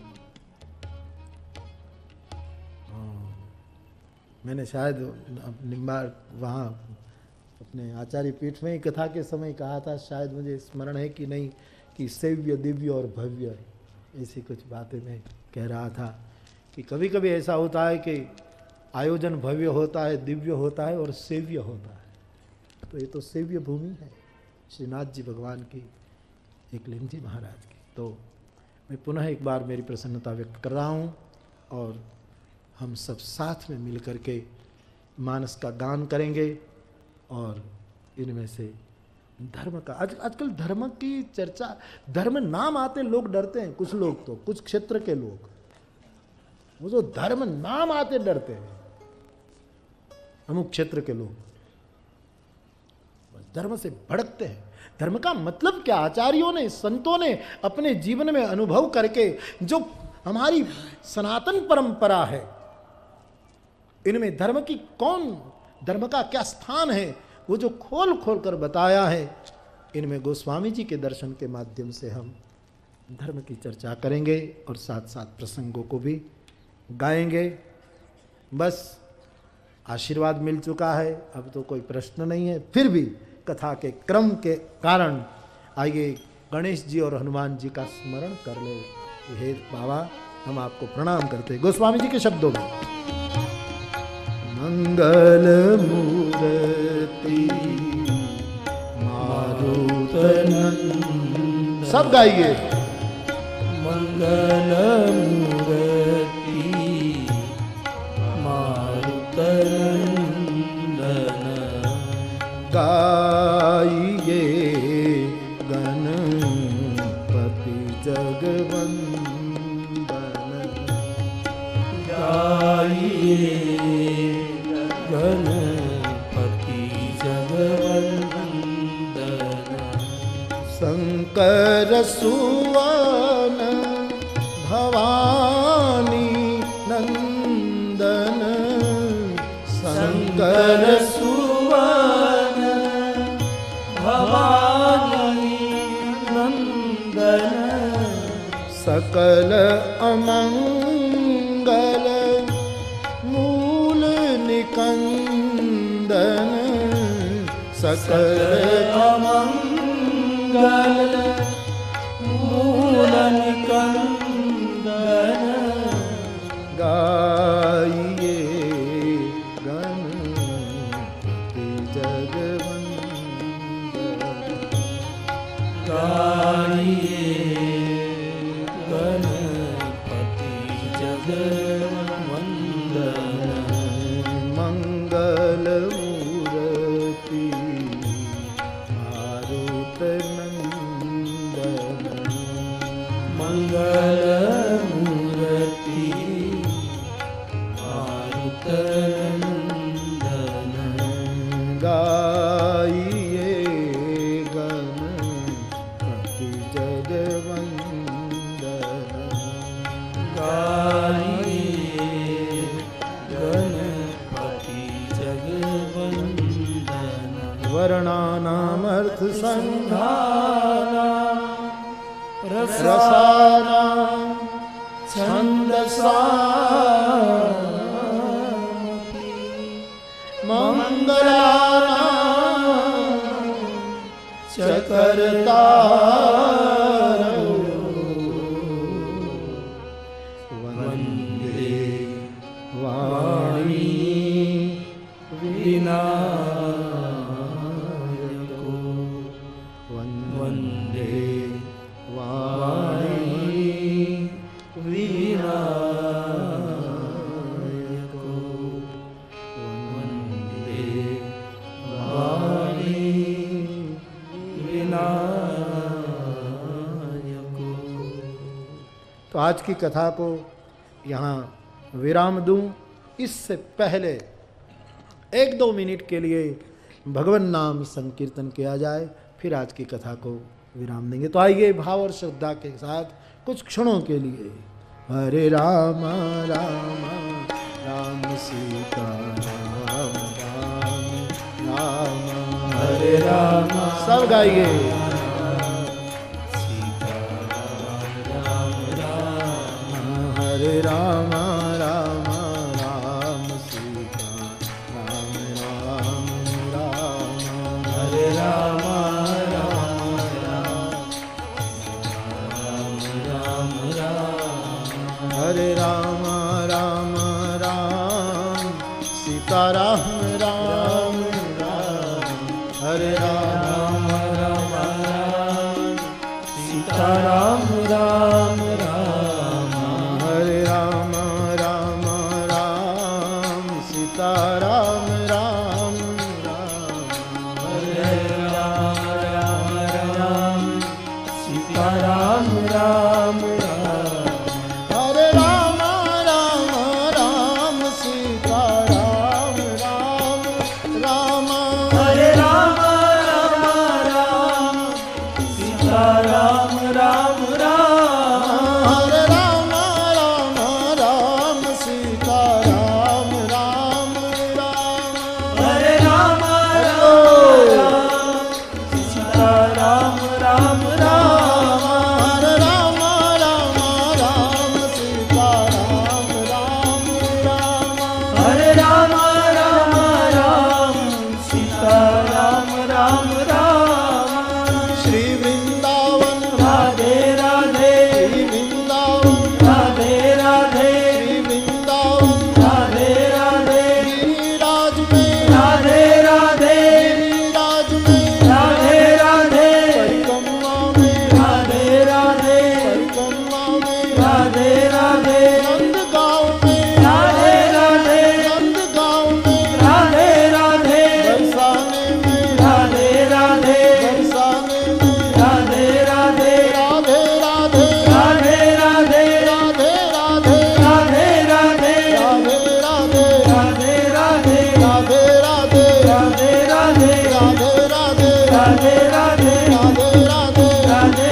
मैंने शायद निम्बार वहाँ अपने आचार्य पीठ में ही कथा के समय कहा था, शायद मुझे स्मरण है कि नहीं, कि सेव्य दिव्य और भव्य, ऐसी कुछ बातें मैं कह रहा था कि कभी कभी ऐसा होता है कि आयोजन भव्य होता है, दिव्य होता है और सेव्य होता है। तो ये तो सेव्य भूमि है श्रीनाथ जी भगवान की, एकलिंग जी महाराज की। तो मैं पुनः एक बार मेरी प्रसन्नता व्यक्त कर रहा हूँ और हम सब साथ में मिल करके मानस का गान करेंगे और इनमें से धर्म का आजकल धर्म की चर्चा, धर्म नाम आते लोग डरते हैं, कुछ लोग तो कुछ क्षेत्र के लोग वो जो धर्म नाम आते डरते हैं, अमुक क्षेत्र के लोग धर्म से भड़कते हैं। धर्म का मतलब क्या? आचार्यों ने, संतों ने अपने जीवन में अनुभव करके जो हमारी सनातन परंपरा है, इनमें धर्म की धर्म का क्या स्थान है, वो जो खोल खोल कर बताया है, इनमें गोस्वामी जी के दर्शन के माध्यम से हम धर्म की चर्चा करेंगे और साथ साथ प्रसंगों को भी गाएंगे। बस आशीर्वाद मिल चुका है, अब तो कोई प्रश्न नहीं है। फिर भी कथा के क्रम के कारण आइए गणेश जी और हनुमान जी का स्मरण कर ले। हे बाबा, हम आपको प्रणाम करते हैं गोस्वामी जी के शब्दों में। मंगल मूर्ति मारुत नंदन, सब गाइए। मंगल मूर्ति मारुत नंदन, गाइए गणपति जगवंदन, गाइए गणपति शंकर सुवन भवानी नंदन शंकर सुवन भवानी नंदन सकल अमंगल मूल निकंदन सकल अमंगल मूल निकंदन गाइए गणपति जगवंदन गाइए गणपति जगवंदन मंगल मूर्ति मारुत नंदन मंगल मूर्ति मारुत नंदन गाइए गणपति जगवंदन गाइए गणपति जगवंदन वर्णानामर्थ संधानां रसानां छन्दसामपि मंगलानां च कर्तारौ वन्दे वाणी विनायको वन्दे वाणी विनायको वन्दे वाणी विनायको। तो आज की कथा को यहाँ विराम दूं। इससे पहले 1-2 मिनट के लिए भगवान नाम संकीर्तन किया जाए, फिर आज की कथा को विराम देंगे। तो आइए भाव और श्रद्धा के साथ कुछ क्षणों के लिए हरे राम राम राम सीता राम राम राम हरे राम सब गाइए सीता राम राम हरे राम राम राम सीता राम राम राम हरे राम हरे राम राम राम सीता राम राम राम हरे राम राम राम सीता राम राम राम हरे राम राम राम सीता राम राम राम हरे राम राम राम सीता राम राम राधे राधे राधे राधे राधे राधे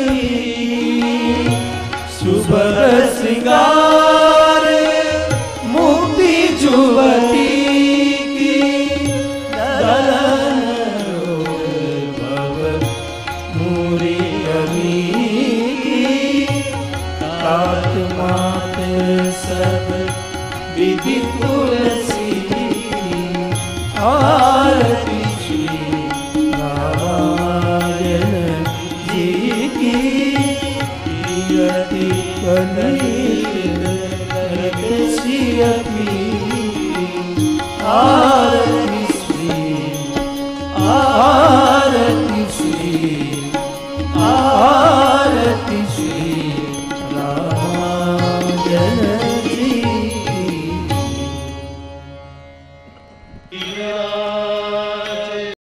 ईरा